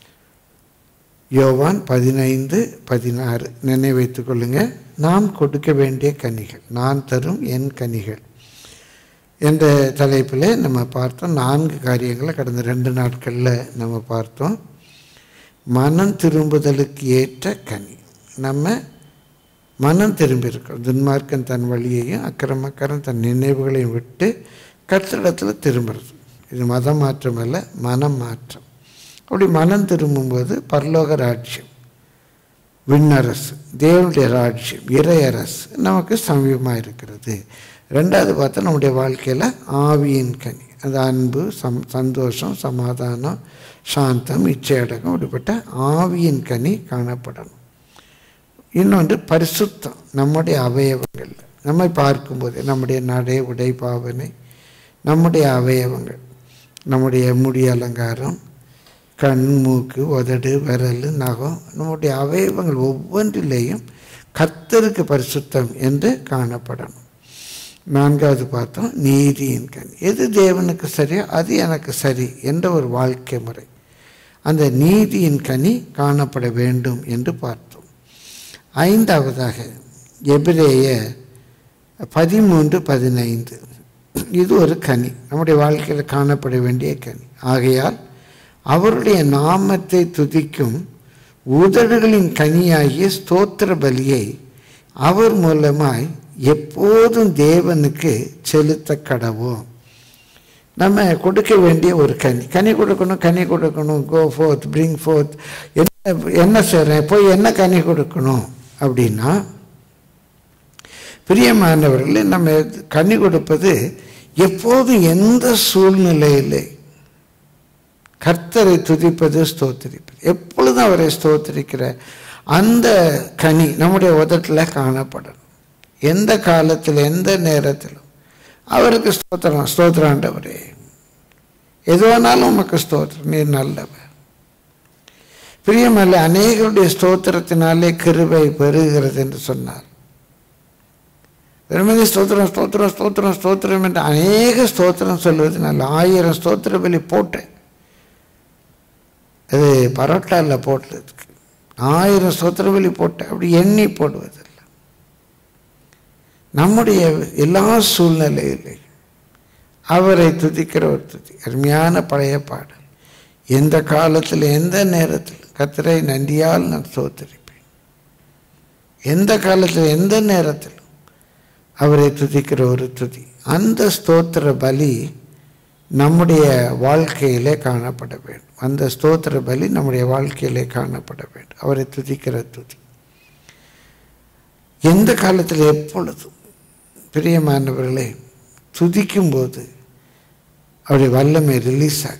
யோவான் பதினைந்து பதினாறு நினைவைத்துக் கொள்ளுங்க. நாம் கொடுக்க வேண்டிய கனிகள், நான் தரும் என் கனிகள் என்ற தலைப்பில் நம்ம பார்த்தோம். நான்கு காரியங்களை கடந்த ரெண்டு நாட்களில் நம்ம பார்த்தோம். மனம் திரும்புதலுக்கு ஏற்ற கனி. நம்ம மனம் திரும்பி இருக்கணும். துன்மார்க்கன் தன் வழியையும் அக்கிரமக்காரன் தன் நினைவுகளையும் விட்டு கர்த்தரிடத்தில் திரும்புறது. இது மதம் மாற்றம் அல்ல, மனம் மாற்றம். அப்படி மனம் திரும்பும்போது பரலோக ராஜ்யம், விண்ணரசு, தேவனுடைய ராஜ்யம், இறையரசு நமக்கு சமீபமாக இருக்கிறது. ரெண்டாவது பார்த்தா நம்முடைய வாழ்க்கையில் ஆவியின் கனி, அது அன்பு, சம் சந்தோஷம், சமாதானம், சாந்தம், இச்சையடக்கம், இப்படிப்பட்ட ஆவியின் கனி காணப்படணும். இன்னொன்று பரிசுத்தம். நம்முடைய அவயவங்கள் நம்மை பார்க்கும்போது நம்முடைய நடை, உடை, பாவனை, நம்முடைய அவயவங்கள், நம்முடைய முடி அலங்காரம், கண், மூக்கு, உதடு, விரல், நகம், நம்முடைய அவயவங்கள் ஒவ்வொன்றிலேயும் கர்த்தருக்கு பரிசுத்தம் என்று காணப்படணும். நான்காவது பார்த்தோம் நீதியின் கனி. எது தேவனுக்கு சரியோ அது எனக்கு சரி என்ற ஒரு வாழ்க்கை முறை, அந்த நீதியின் கனி காணப்பட வேண்டும் என்று பார்த்தோம். ஐந்தாவதாக எபிரேயர் பதிமூன்று பதினைந்து, இது ஒரு கனி, நம்முடைய வாழ்க்கையில் காணப்பட வேண்டிய கனி. ஆகையால் அவருடைய நாமத்தை துதிக்கும் உதடுகளின் கனியாகிய ஸ்தோத்திர பலியை அவர் மூலமாய் எப்போதும் தேவனுக்கு செலுத்த கடவோம். நம்ம கொடுக்க வேண்டிய ஒரு கனி, கனி கொடுக்கணும், கனி கொடுக்கணும், கோ ஃபோர்த், பிரிங் ஃபோர்த். என்ன என்ன செய்கிறேன், போய் என்ன கனி கொடுக்கணும் அப்படின்னா, பிரியமானவர்களே, நம்ம கனி கொடுப்பது எப்போதும் எந்த சூழ்நிலையிலே கர்த்தரை துதிப்பது, ஸ்தோத்திரிப்பது, எப்பொழுதும் அவரை ஸ்தோத்திரிக்கிற அந்த கனி நம்முடைய உதட்டில் காணப்படணும். எந்த காலத்தில், எந்த நேரத்திலும் அவருக்கு ஸ்தோத்திரம், ஸ்தோத்திராண்டவரே, எதுவானாலும் உமக்கு ஸ்தோத்திரம், நீர் நல்லவர். பிரியமல்ல, அநேகருடைய ஸ்தோத்திரத்தினாலே கிருபை பெறுகிறது என்று சொன்னார். வெறுமனே ஸ்தோத்திரம் ஸ்தோத்திரம் ஸ்தோத்திரம் ஸ்தோத்திரம் என்று அநேக ஸ்தோத்திரம் சொல்வதனால ஆயிரம் ஸ்தோத்திர பலி போட்டேன், அது பரோட்டாவில் போட்டதுக்கு ஆயிரம் ஸ்தோத்திர பலி போட்டேன், அப்படி எண்ணி போடுவதில்லை. நம்முடைய எல்லா சூழ்நிலையிலையும் அவரை துதிக்கிற ஒரு துதி, அருமையான பழைய பாடல். எந்த காலத்தில், எந்த நேரத்தில் கர்த்தரை நன்றியால் நான் ஸ்தோத்திரிப்பேன். எந்த காலத்தில், எந்த நேரத்தில் அவரை துதிக்கிற ஒரு துதி, அந்த ஸ்தோத்திர பலி நம்முடைய வாழ்க்கையிலே காணப்பட வேண்டும். அந்த ஸ்தோத்திர பலி நம்முடைய வாழ்க்கையிலே காணப்பட வேண்டும். அவரை துதிக்கிற துதி எந்த காலத்தில், எப்பொழுதும். பிரியமானவர்களே, துதிக்கும்போது அவருடைய வல்லமை ரிலீஸ் ஆகுது.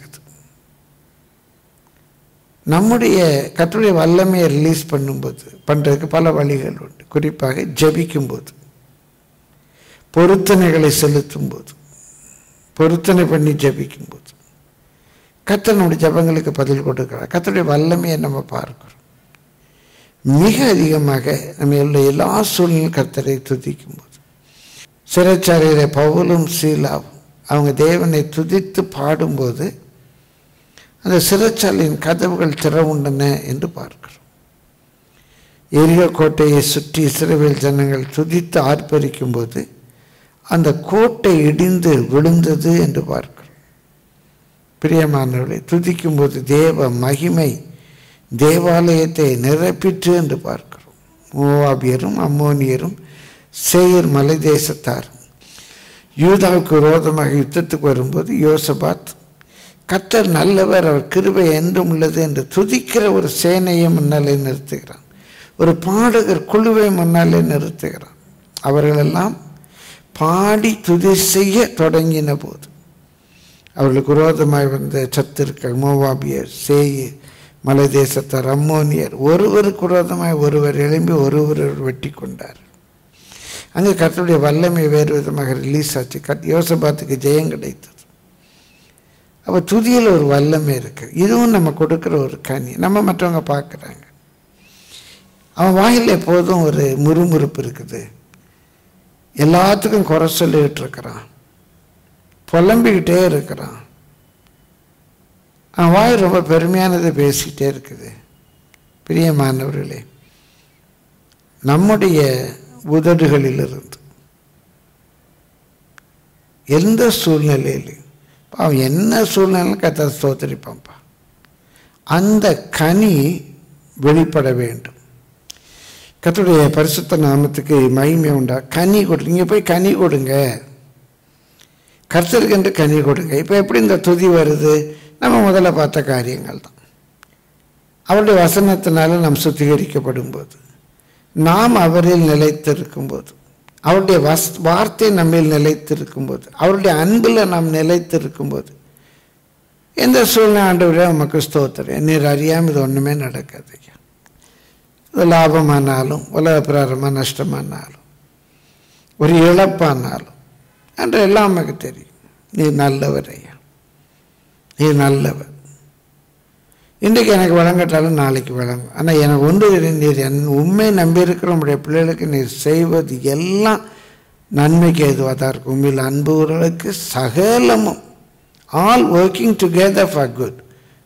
நம்முடைய கர்த்தருடைய வல்லமையை ரிலீஸ் பண்ணும்போது பண்ணுறதுக்கு பல வழிகள் உண்டு. குறிப்பாக ஜெபிக்கும்போது, பொருத்தனைகளை செலுத்தும் போது, பொருத்தனை பண்ணி ஜபிக்கும்போது கர்த்தர் நம்முடைய ஜபங்களுக்கு பதில் கொடுக்கிறார். கர்த்தருடைய வல்லமையை நம்ம பார்க்கிறோம். மிக அதிகமாக நம்ம எல்லா சூழ்நிலையும் கர்த்தரை துதிக்கும் போது, சிறைச்சாலையில பவுலும் சீலாவும் அவங்க தேவனை துதித்து பாடும்போது அந்த சிறைச்சாலையின் கதவுகள் திறவுண்டன என்று பார்க்கிறோம். எரிகோ கோட்டையை சுற்றி இஸ்ரவேல் ஜனங்கள் துதித்து ஆர்ப்பரிக்கும் போது அந்த கோட்டை இடிந்து விழுந்தது என்று பார்க்கிறோம். பிரியமானவர்களை, துதிக்கும் போது தேவ மகிமை தேவாலயத்தை நிரப்பிற்று என்று பார்க்கிறோம். மோவாபியரும் அம்மோனியரும் சேயர் மலை தேசத்தார் யூதாவுக்கு விரோதமாக யுத்தத்துக்கு வரும்போது யோசபாத் கர்த்தர் நல்லவர், அவர் கிருபை என்றும் உள்ளது என்று துதிக்கிற ஒரு சேனையை முன்னாலே நிறுத்துகிறான். ஒரு பாடகர் குழுவை முன்னாலே நிறுத்துகிறான். அவர்களெல்லாம் பாடி துதி செய்ய தொடங்கின போது அவர்களுக்கு விரோதமாய் வந்த சத்துருக்கள், மோவாபியர், சேயர் மலை தேசத்தார், அம்மோனியர் ஒருவருக்கு விரோதமாய் ஒருவர் எழும்பி ஒருவர் வெட்டி கொண்டார். அங்கே கர்த்தருடைய வல்லமை வேறு விதமாக ரிலீஸ் ஆச்சு. கத் யோசபாத்துக்கு ஜெயம் கிடைத்தது. அப்போ துதியில் ஒரு வல்லமை இருக்குது. இதுவும் நம்ம கொடுக்குற ஒரு கனி. நம்ம மற்றவங்க பார்க்குறாங்க, அவன் வாயில் எப்போதும் ஒரு முறுமுறுப்பு இருக்குது, எல்லாத்துக்கும் குறை சொல்லிக்கிட்டு இருக்கிறான், புலம்பிக்கிட்டே இருக்கிறான், அவன் வாய் ரொம்ப பெருமையானதை பேசிக்கிட்டே இருக்குது. பிரியமானவர்களே, நம்முடைய உதடுகளிலிருந்து எந்த சூழ்நிலையிலையும் அவன் என்ன சூழ்நிலையும் கர்த்தரை ஸ்தோத்திரிப்பான்ப்பா, அந்த கனி வெளிப்பட வேண்டும். கர்த்தருடைய பரிசுத்த நாமத்துக்கு மகிமை உண்டா. கனி கொடு, நீங்கள் போய் கனி கொடுங்க, கர்த்தருக்கு என்று கனி கொடுங்க. இப்போ எப்படி இந்த துதி வருது? நம்ம முதல்ல பார்த்த காரியங்கள் தான். அவருடைய வசனத்தினால நாம் சுத்திகரிக்கப்படும் போது, நாம் அவரில் நிலைத்திருக்கும் போது, அவருடைய வஸ் வார்த்தை நம்மில் நிலைத்திருக்கும் போது, அவருடைய அன்பில் நாம் நிலைத்திருக்கும் போது, எந்த சூழ்நிலை ஆண்டவரே நமக்கு ஸ்தோத்திரம், நீர் அறியாமல் இது ஒன்றுமே நடக்காது. இது லாபமானாலும் உலக பிராரமாக நஷ்டமானாலும் ஒரு இழப்பானாலும் அன்று எல்லாம் நமக்கு தெரியும். நீர் நல்லவர் ஐயா, நீர் நல்லவர். இன்றைக்கு எனக்கு வழங்கட்டாலும் நாளைக்கு வழங்கும். ஆனால் எனக்கு ஒன்று, நீர் என் உண்மை நம்பியிருக்கிற நம்முடைய பிள்ளைகளுக்கு நீர் செய்வது எல்லாம் நன்மைக்கு ஏதுவாக இருக்கும். உண்மையில் அன்புகளுக்கு சகலமும், all working together for good,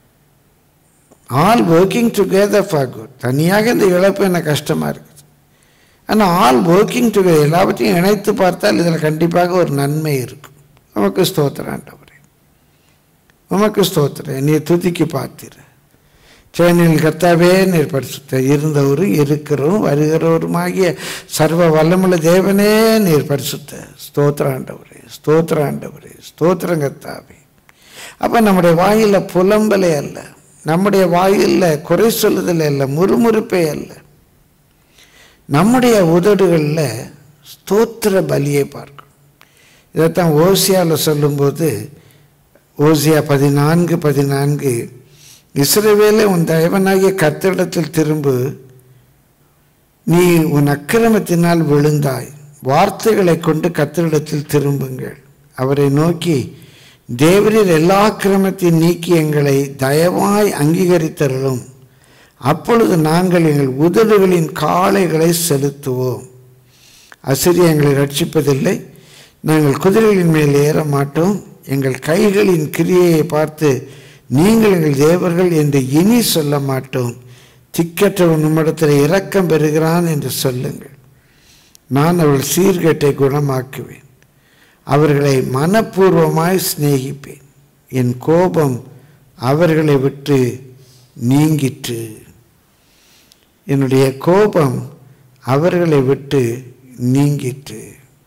all working together for good. தனியாக இந்த இழப்பு எனக்கு கஷ்டமாக இருக்குது, ஆனால் ஆல் ஒர்க்கிங் டுகெதர், எல்லாவற்றையும் இணைத்து பார்த்தால் இதில் கண்டிப்பாக ஒரு நன்மை இருக்கும். உமக்கு ஸ்தோத்திரம் ஆண்டவரே, உமக்கு ஸ்தோத்திரம். நீ துதிக்கு பார்த்திரு. சேனையில் கர்த்தாவே நீர் பரிசுத்த, இருந்தவரும் இருக்கிறவரும் வருகிறவருமாகிய சர்வ வல்லமுள்ள தேவனே நீர் பரிசுத்த. ஸ்தோத்திரம் ஆண்டவரே, ஸ்தோத்திரம் ஆண்டவரே, ஸ்தோத்திரம் கர்த்தாவே. அப்போ நம்முடைய வாயில் புலம்பலே அல்ல, நம்முடைய வாயில் குறை சொல்லுதல் அல்ல, முறுமுறுப்பே அல்ல, நம்முடைய உதடுகளில் ஸ்தோத்திர பலியை பார்க்கணும். இதைத்தான் ஓசியாவில் சொல்லும்போது, ஓசியா பதினான்கு பதினான்கு, இஸ்ரவேலே உன் தேவனாகிய கர்த்தரிடத்தில் திரும்பு, நீ உன் அக்கிரமத்தினால் விழுந்தாய், வார்த்தைகளை கொண்டு கர்த்தரிடத்தில் திரும்புங்கள். அவரை நோக்கி, தேவரீர் எல்லா அக்கிரமத்தையும் நீக்கி எங்களை தயவாய் அங்கீகரித்தருளும், அப்பொழுது நாங்கள் எங்கள் உதடுகளின் காளைகளை செலுத்துவோம். அசிரியா எங்களை ரட்சிப்பதில்லை, நாங்கள் குதிரைகளின் மேல் ஏற மாட்டோம், எங்கள் கைகளின் கிரியையை பார்த்து நீங்கள் எங்கள் தேவர்கள் என்று இனி சொல்ல மாட்டோம். திக்கற்றவன் உம்மிடத்தில் இரக்கம் பெறுகிறான் என்று சொல்லுங்கள். நான் அவர்கள் சீர்கேட்டை குணமாக்குவேன், அவர்களை மனப்பூர்வமாய் சிநேகிப்பேன், என் கோபம் அவர்களை விட்டு நீங்கிற்று. என்னுடைய கோபம் அவர்களை விட்டு நீங்கிற்று.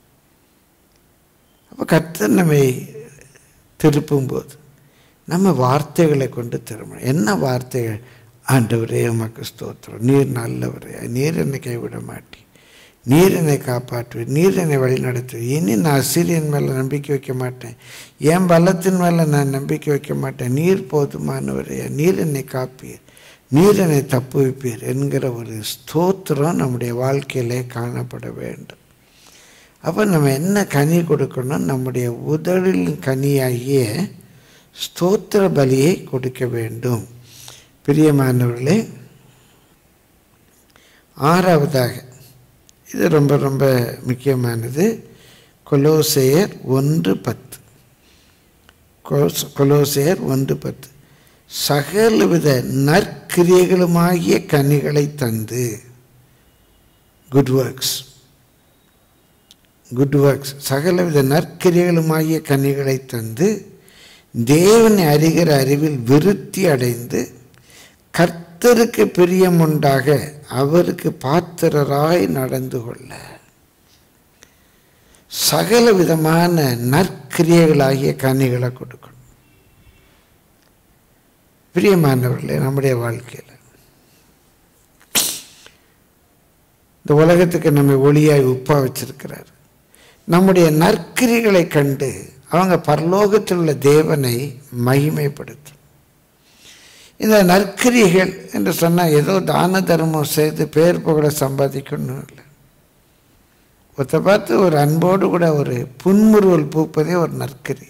அப்போ கர்த்தர் நம்மை திருப்பும்போது நம்ம வார்த்தைகளை கொண்டு திரும்பணும். என்ன வார்த்தைகள்? ஆண்டவரே உமக்கு ஸ்தோத்திரம், நீர் நல்லவரே, நீர் என்னை கைவிட மாட்டீர், நீர் என்னை காப்பாற்றுவீர், நீர் என்னை வழி நடத்துவீர். இனி நான் அசிரியன் மேலே நம்பிக்கை வைக்க மாட்டேன், என் பலத்தின் மேலே நான் நம்பிக்கை வைக்க மாட்டேன், நீர் போதுமானவரே, நீர் என்னை காப்பீர், நீர் என்னை தப்பு வைப்பீர் என்கிற ஒரு ஸ்தோத்திரம் நம்முடைய வாழ்க்கையிலே காணப்பட வேண்டும். அப்போ நம்ம என்ன கனி கொடுக்கணும்? நம்முடைய உதடில் கனியாகிய ஸ்தோத்திர பலியை கொடுக்க வேண்டும். பிரியமானவர்களே, ஆறாவதாக, இது ரொம்ப ரொம்ப முக்கியமானது, கொலோசையர் ஒன்று பத்து. கொலோசையர் ஒன்று பத்து, சகலவித நற்கிரியைகளுமாகிய கனிகளை தந்து, குட் ஒர்க்ஸ், குட் ஒர்க்ஸ், சகலவித நற்கிரியைகளுமாகிய கனிகளை தந்து, தேவனை அறிகிற அறிவில் விருத்தி அடைந்து, கர்த்தருக்கு பிரியம் உண்டாக அவருக்கு பாத்திரராய் நடந்து கொள்ள. சகல விதமான நற்கிரியைகளாகிய கனிகளை கொடுக்கணும். பிரியமானவர்களே, நம்முடைய வாழ்க்கையில் இந்த உலகத்துக்கு நம்ம ஒளியாய் உப்பா வச்சிருக்கிறார். நம்முடைய நற்கிரிகளை கண்டு அவங்க பரலோகத்தில் உள்ள தேவனை மகிமைப்படுத்தும். இந்த நற்கிரிகள் என்று சொன்னால் ஏதோ தான தர்மம் செய்து பேர் புகழ சம்பாதிக்கணும் இல்லை. ஒருத்த பார்த்து ஒரு அன்போடு கூட ஒரு புன்முறுவல் பூப்பதே ஒரு நற்கிரி.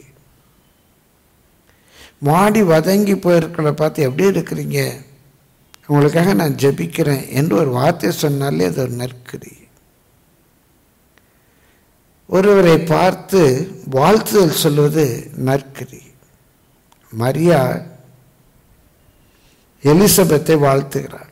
மாடி வதங்கி போயிருக்கிறத பார்த்து எப்படி இருக்கிறீங்க, உங்களுக்காக நான் ஜெபிக்கிறேன் என்று ஒரு வார்த்தை சொன்னாலே அது ஒரு நற்கிரி. ஒருவரை பார்த்து வாழ்த்துதல் சொல்வது நற்கிரி. மரியா எலிசபெத்தை வாழ்த்துகிறாள்.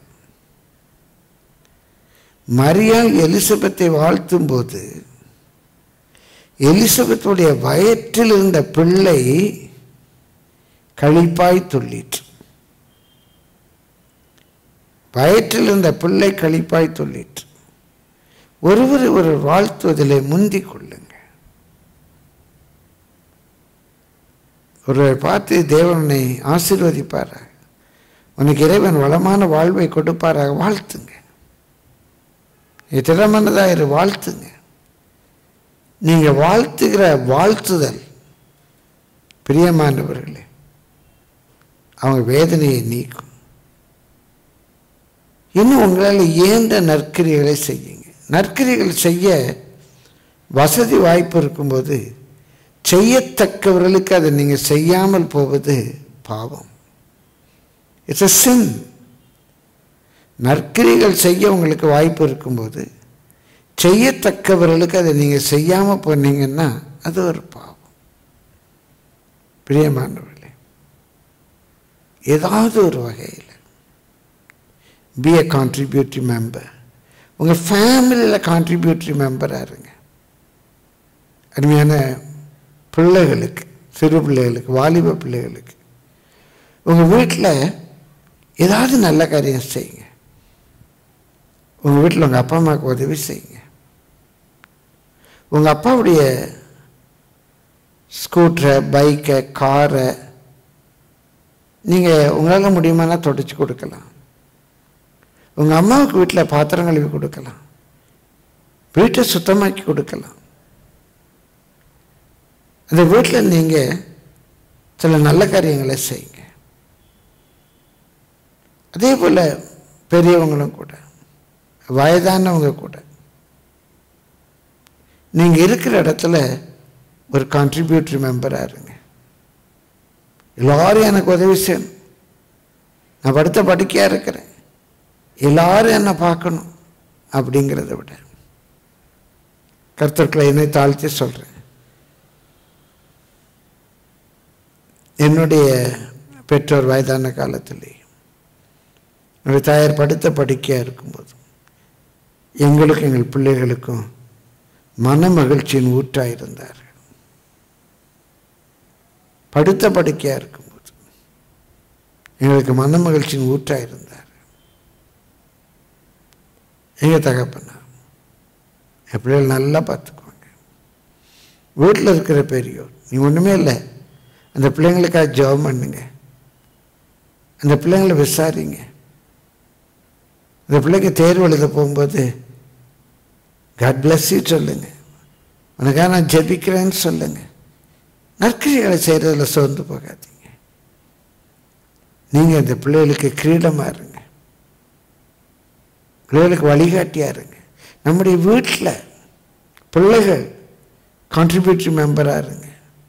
மரியா எலிசபெத்தை வாழ்த்தும் போது எலிசபெத்துடைய வயிற்றில் இருந்த பிள்ளை களிப்பாய் துள்ளிற்று. வயிற்றில் இருந்த பிள்ளை களிப்பாய் துள்ளிற்று. ஒருவர் ஒரு வாழ்த்துவதிலே முந்திக் கொள்ளுங்க. ஒருவரை பார்த்து தேவனை ஆசீர்வதிப்பாராக, உனக்கு இறைவன் வளமான வாழ்வை கொடுப்பாராக, வாழ்த்துங்க. திறமனதாயிரு, வாழ்த்துங்க. நீங்க வாழ்த்துகிற வாழ்த்துதல் பிரியமானவர்களே அவங்க வேதனையை நீக்கும். இன்னும் உங்களால் இயன்ற நற்கிரிகளை செய்யுங்க. நற்கிரிகள் செய்ய வசதி வாய்ப்பு இருக்கும்போது செய்யத்தக்கவர்களுக்கு அதை நீங்கள் செய்யாமல் போவது பாவம். It's a sin. நற்கிரிகள் செய்ய உங்களுக்கு வாய்ப்பு இருக்கும்போது செய்யத்தக்கவர்களுக்கு அதை நீங்கள் செய்யாமல் போனீங்கன்னா அது ஒரு பாவம். பிரியமானவர்களே, ஏதாவது ஒரு வகையில் பி a contributory member. உங்கள் ஃபேமிலியில் கான்ட்ரிபியூட்டரி மெம்பராக இருங்க. அருமையான பிள்ளைகளுக்கு, சிறு பிள்ளைகளுக்கு, வாலிப பிள்ளைகளுக்கு உங்கள் வீட்டில் ஏதாவது நல்ல காரியம் செய்யுங்க. உங்கள் வீட்டில் உங்கள் அப்பா அம்மாவுக்கு உதவி செய்யுங்க. உங்கள் அப்பாவுடைய ஸ்கூட்டரை, பைக்கை, காரை நீங்கள் உங்களால் முடியுமானா தொடச்சி கொடுக்கலாம். உங்கள் அம்மாவுக்கு வீட்டில் பாத்திரம் கழுவி கொடுக்கலாம். வீட்டை சுத்தமாக்கி கொடுக்கலாம். அந்த வீட்டில் நீங்கள் சில நல்ல காரியங்களை செய்யுங்க. அதே போல் பெரியவங்களும் கூட, வயதானவங்க கூட, நீங்கள் இருக்கிற இடத்துல ஒரு கான்ட்ரிபியூட்டரி மெம்பராக இருங்க. எல்லாரும் எனக்கு உதவி செய்யணும், நான் படுத்த படுக்கையாக இருக்கிறேன், எல்லாரும் என்னை பார்க்கணும் அப்படிங்கிறத விட கர்த்தர்களை என்னை தாழ்த்தி சொல்கிறேன். என்னுடைய பெற்றோர் வயதான காலத்திலே என்னுடைய தாயார் படுத்த படுக்கையாக இருக்கும்போது எங்களுக்கும் எங்கள் பிள்ளைகளுக்கும் மன மகிழ்ச்சியின் ஊற்றாக இருந்தார்கள். படுத்த படுக்கையாக இருக்கும்போது எங்களுக்கு மன மகிழ்ச்சியின் ஊற்றாக இருந்தார். எங்கள் தகப்பனா என் பிள்ளைகள் நல்லா பார்த்துக்குவாங்க. வீட்டில் இருக்கிற பெரியோர், நீ ஒன்றுமே இல்லை, அந்த பிள்ளைங்களுக்காக ஜெபம் பண்ணுங்க, அந்த பிள்ளைங்களை விசாரிங்க. அந்த பிள்ளைக்கு தேர்வு எழுத போகும்போது காட் பிளஸ் யூ சொல்லுங்க, உனக்காக நான் ஜெபிக்கிறேன்னு சொல்லுங்க. நற்கிரிகளை செய்கிறதுல சோர்ந்து போகாதீங்க. நீங்கள் அந்த பிள்ளைகளுக்கு கிரீடமாக இருங்க, பிள்ளைகளுக்கு வழிகாட்டியாக இருங்க. நம்முடைய வீட்டில் பிள்ளைகள் கான்ட்ரிபியூட்டரி மெம்பராக இருங்க.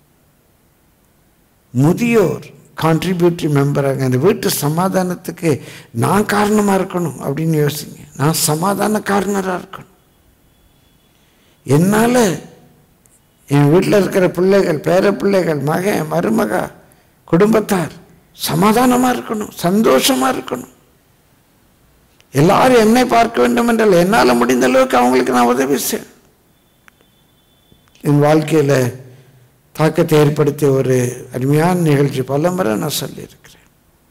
முதியோர் கான்ட்ரிபியூட்டரி மெம்பராக, அந்த வீட்டு சமாதானத்துக்கு நான் காரணமாக இருக்கணும் அப்படின்னு யோசிங்க. நான் சமாதான காரணராக இருக்கணும். என்னால் என் வீட்டில் இருக்கிற பிள்ளைகள், பேர பிள்ளைகள், மகன், மருமக, குடும்பத்தார் சமாதானமாக இருக்கணும், சந்தோஷமாக இருக்கணும். எல்லாரும் என்னை பார்க்க வேண்டும் என்றால் என்னால் முடிந்த அளவுக்கு அவங்களுக்கு நான் உதவி செய்வேன். என் வாழ்க்கையில் தாக்கத்தை ஏற்படுத்திய ஒரு அருமையான நிகழ்ச்சி பல முறை நான் சொல்லியிருக்கிறேன்.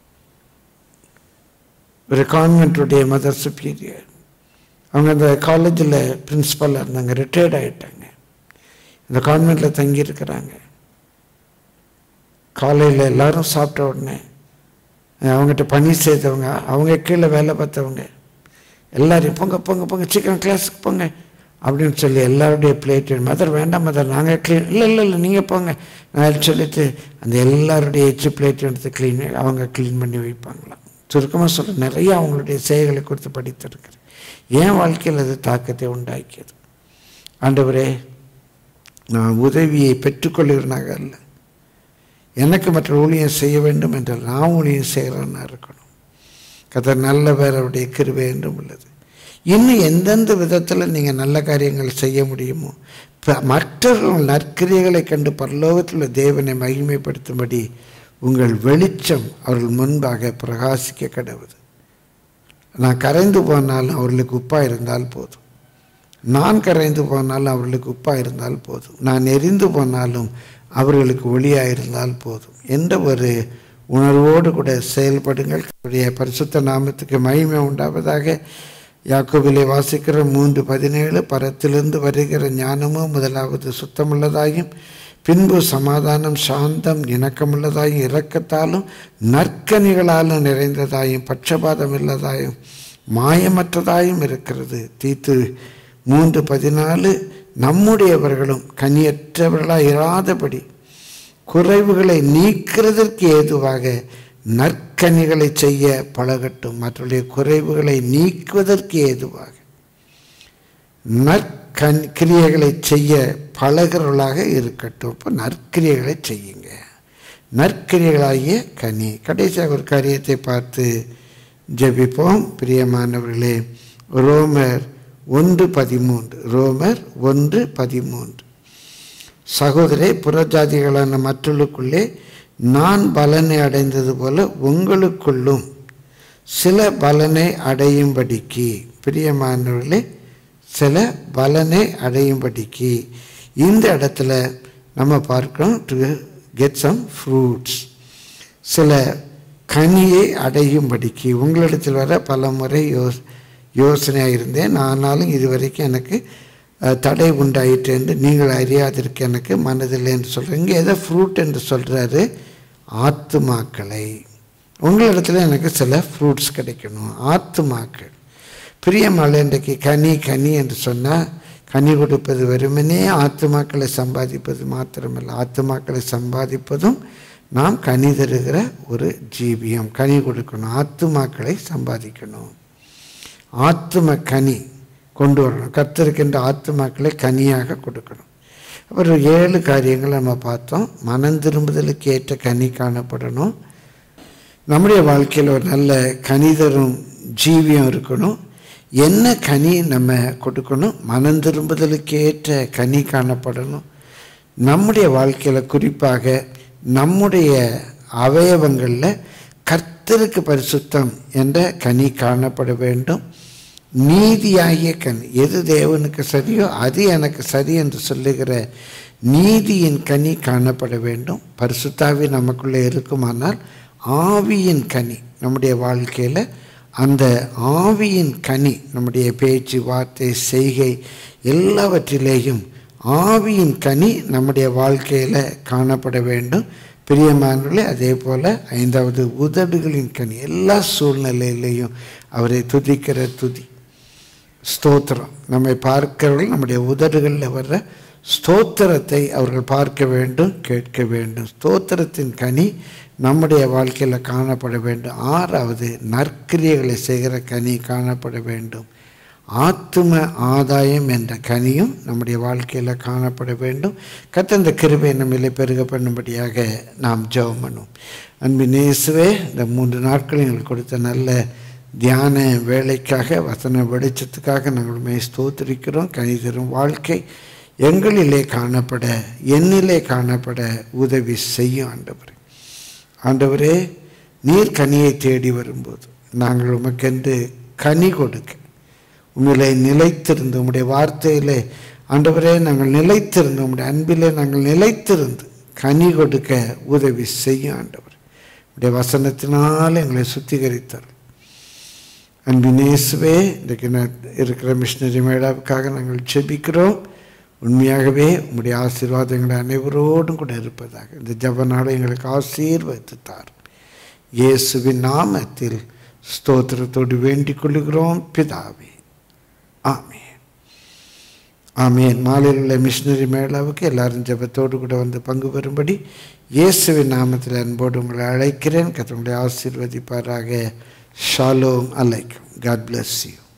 ஒரு கான்வென்ட்டுடைய மதர் சுப்பீரியர், அவங்க அந்த காலேஜில் பிரின்ஸிபலாக இருந்தாங்க, ரிட்டையர்ட் ஆகிட்டாங்க. இந்த கான்வென்ட்டில் தங்கியிருக்கிறாங்க. காலையில் எல்லோரும் சாப்பிட்ட உடனே அவங்ககிட்ட பணி செய்தவங்க, அவங்க கீழே வேலை பார்த்தவங்க எல்லாரையும் பொங்க பொங்க பொங்க சீக்கிரம் கிளாஸுக்கு போங்க அப்படின்னு சொல்லி எல்லாருடைய பிளேட், மதர் வேண்டாம் மதர் நாங்கள் க்ளீன், இல்லை இல்லை இல்லை நீங்கள் போங்க நான் சொல்லிட்டு அந்த எல்லாருடைய எச்சு பிளேட் எடுத்து க்ளீன் அவங்க க்ளீன் பண்ணி வைப்பாங்களாம். சுருக்கமாக சொல்ல நிறைய அவங்களுடைய செயல்களை குறித்து படித்திருக்கிறேன். என் வாழ்க்கையில் அது தாக்கத்தை உண்டாக்கியது. ஆண்டவரே, நான் உதவியை பெற்றுக்கொள்கிறனாக அல்ல, எனக்கு மற்ற ஊழியம் செய்ய வேண்டும் என்றால் நான் ஊழியம் செய்கிறேன்னா இருக்கணும். கர்த்தர் நல்லவர், அவருடைய கிருபை என்றும் உள்ளது. இன்னும் எந்தெந்த விதத்தில் நீங்கள் நல்ல காரியங்கள் செய்ய முடியுமோ, மற்றவர்கள் நற்கிரியைகளை கண்டு பரலோகத்தில் உள்ள தேவனை மகிமைப்படுத்தும்படி உங்கள் வெளிச்சம் அவர்கள் முன்பாக பிரகாசிக்க கடவுது. நான் கரைந்து போனாலும் அவர்களுக்கு உப்பாக இருந்தால் போதும், நான் கரைந்து போனாலும் அவர்களுக்கு உப்பாக இருந்தால் போதும், நான் எரிந்து போனாலும் அவர்களுக்கு ஒளியாக இருந்தால் போதும் என்ற ஒரு உணர்வோடு கூட செயல்படுங்கள். அவருடைய பரிசுத்த நாமத்துக்கு மகிமை உண்டாவதாக. யாக்கோபிலே வாசிக்கிற மூன்று பதினேழு, பரத்திலிருந்து வருகிற ஞானமும் முதலாவது சுத்தமுள்ளதாயும் பின்பு சமாதானம் சாந்தம் இணக்கமுள்ளதாயும் இரக்கத்தாலும் நற்கனிகளாலும் நிறைந்ததாயும் பட்சபாதம் இல்லதாயும் மாயமற்றதாயும் இருக்கிறது. தீத்து மூன்று பதினாலு, நம்முடையவர்களும் கனியற்றவர்களாய் இராதபடி குறைவுகளை நீக்கிறதற்கு ஏதுவாக நற்கனிகளை செய்ய பழகட்டும். மற்றவருடைய குறைவுகளை நீக்குவதற்கு ஏதுவாக நற்கன் கிரியைகளை செய்ய பழகிறவர்களாக இருக்கட்டும். இப்போ நற்கிரியைகளை செய்யுங்க. நற்கிரியைகளாகிய கனி. கடைசியாக ஒரு காரியத்தை பார்த்து ஜெபிப்போம். பிரியமானவர்களே, ரோமர் ஒன்று பதிமூன்று ரோமர் ஒன்று பதிமூன்று சகோதரே, புறஜாதிகளான மற்றவர்களுக்குள்ளே நான் பலனை அடைந்தது போல உங்களுக்குள்ளும் சில பலனை அடையும்படிக்கு. பிரியமானவர்களே, சில பலனை அடையும்படிக்கு இந்த இடத்துல நம்ம பார்க்கிறோம். டு கெட் சம் ஃப்ரூட்ஸ், சில கனியை அடையும்படிக்கு. உங்களிடத்தில் வர பல முறை யோஸ் யோசனையாக இருந்தேன், ஆனாலும் இதுவரைக்கும் எனக்கு தடை உண்டாயிற்று என்று நீங்கள் அறியாதிருக்க எனக்கு மனதில்லை என்று சொல்கிறேன். இங்கே எதை ஃப்ரூட் என்று சொல்கிறாரு? ஆத்துமாக்களை. உங்களிடத்துல எனக்கு சில ஃப்ரூட்ஸ் கிடைக்கணும், ஆத்துமாக்கள். பிரியமலை, இன்றைக்கு கனி கனி என்று சொன்னால் கனி கொடுப்பது வெறுமனே ஆத்துமாக்களை சம்பாதிப்பது மாத்திரமல்ல, ஆத்துமாக்களை சம்பாதிப்பதும் நாம் கனி தருகிற ஒரு ஜீவியம். கனி கொடுக்கணும், ஆத்துமாக்களை சம்பாதிக்கணும், ஆத்தும கனி கொண்டு வரணும். கர்த்தருக்கின்ற ஆத்துமாக்களை கனியாக கொடுக்கணும். அப்புறம் ஏழு காரியங்கள் நம்ம பார்த்தோம். மனம் திரும்புதலுக்கு ஏற்ற கனி காணப்படணும். நம்முடைய வாழ்க்கையில் ஒரு நல்ல கனி தரும் ஜீவியம் இருக்கணும். என்ன கனி நம்ம கொடுக்கணும்? மனம் திரும்புதலுக்கு ஏற்ற கனி காணப்படணும். நம்முடைய வாழ்க்கையில் குறிப்பாக நம்முடைய அவயவங்களில் கர்த்தருக்கு பரிசுத்தம் என்ற கனி காணப்பட வேண்டும். நீதியாகிய கனி, எது தேவனுக்கு சரியோ அது எனக்கு சரி என்று சொல்லுகிற நீதியின் கனி காணப்பட வேண்டும். பரிசுத்தாவி நமக்குள்ளே இருக்குமானால் ஆவியின் கனி நம்முடைய வாழ்க்கையில், அந்த ஆவியின் கனி நம்முடைய பேச்சு வார்த்தை செய்கை எல்லாவற்றிலேயும் ஆவியின் கனி நம்முடைய வாழ்க்கையில் காணப்பட வேண்டும். பிரியமானவர்களே, அதே போல் ஐந்தாவது உதடுகளின் கனி. எல்லா சூழ்நிலையிலையும் அவரை துதிக்கிற துதி, ஸ்தோத்திரம். நம்மை பார்க்கிறவர்கள் நம்முடைய உதடுகளில் வர்ற ஸ்தோத்திரத்தை அவர்கள் பார்க்க வேண்டும், கேட்க வேண்டும். ஸ்தோத்திரத்தின் கனி நம்முடைய வாழ்க்கையில் காணப்பட வேண்டும். ஆறாவது, நற்கிரியைகளை செய்கிற கனி காணப்பட வேண்டும். ஆத்தும ஆதாயம் என்ற கனியும் நம்முடைய வாழ்க்கையில் காணப்பட வேண்டும். கர்த்தர் இந்த கிருபை நம்மிலே பெருக பண்ணும்படியாக நாம் ஜெபம் பண்ணுவோம். அன்பின் இயேசுவே, இந்த மூன்று நாட்கள் எங்களுக்கு கொடுத்த நல்ல தியான வேலைக்காக, வசன வெளிச்சத்துக்காக நாங்களுமே ஸ்தோத்திரிக்கிறோம். கனி தரும் வாழ்க்கை எங்களிலே காணப்பட, என்னிலே காணப்பட உதவி செய்யும் ஆண்டவரே. ஆண்டவரே, நீர் கனியை தேடி வரும்போது நாங்கள் உமக்கென்று கனி கொடுக்க, உண்மையிலே நிலைத்திருந்து உம்முடைய வார்த்தையிலே ஆண்டவரே நாங்கள் நிலைத்திருந்து, உம்முடைய அன்பிலே நாங்கள் நிலைத்திருந்து கனி கொடுக்க உதவி செய்யும் ஆண்டவர். உடைய வசனத்தினால் எங்களை சுத்திகரித்தார். அன்பின் இயேசுவே, இன்றைக்கு இருக்கிற மிஷினரி மேடாவுக்காக நாங்கள் ஜெபிக்கிறோம். உண்மையாகவே உம்முடைய ஆசீர்வாதங்களை அனைவரோடும் கூட இருப்பதாக இந்த ஜெப நாளை எங்களுக்கு ஆசீர்வதித்து தாரும். இயேசுவின் நாமத்தில் ஸ்தோத்திரத்தோடு வேண்டிக் கொள்ளுகிறோம் பிதாவே, ஆமேன், ஆமேன். மாலையில் உள்ள மிஷினரி மேளாவுக்கு எல்லாரும் ஜெபத்தோடு கூட வந்து பங்கு பெறும்படி இயேசுவின் நாமத்தில் அன்போடு உங்களை அழைக்கிறேன். கர்த்தர் உங்களை ஆசீர்வதிப்பாராக. ஷாலோம் அலைக்கும். God bless you.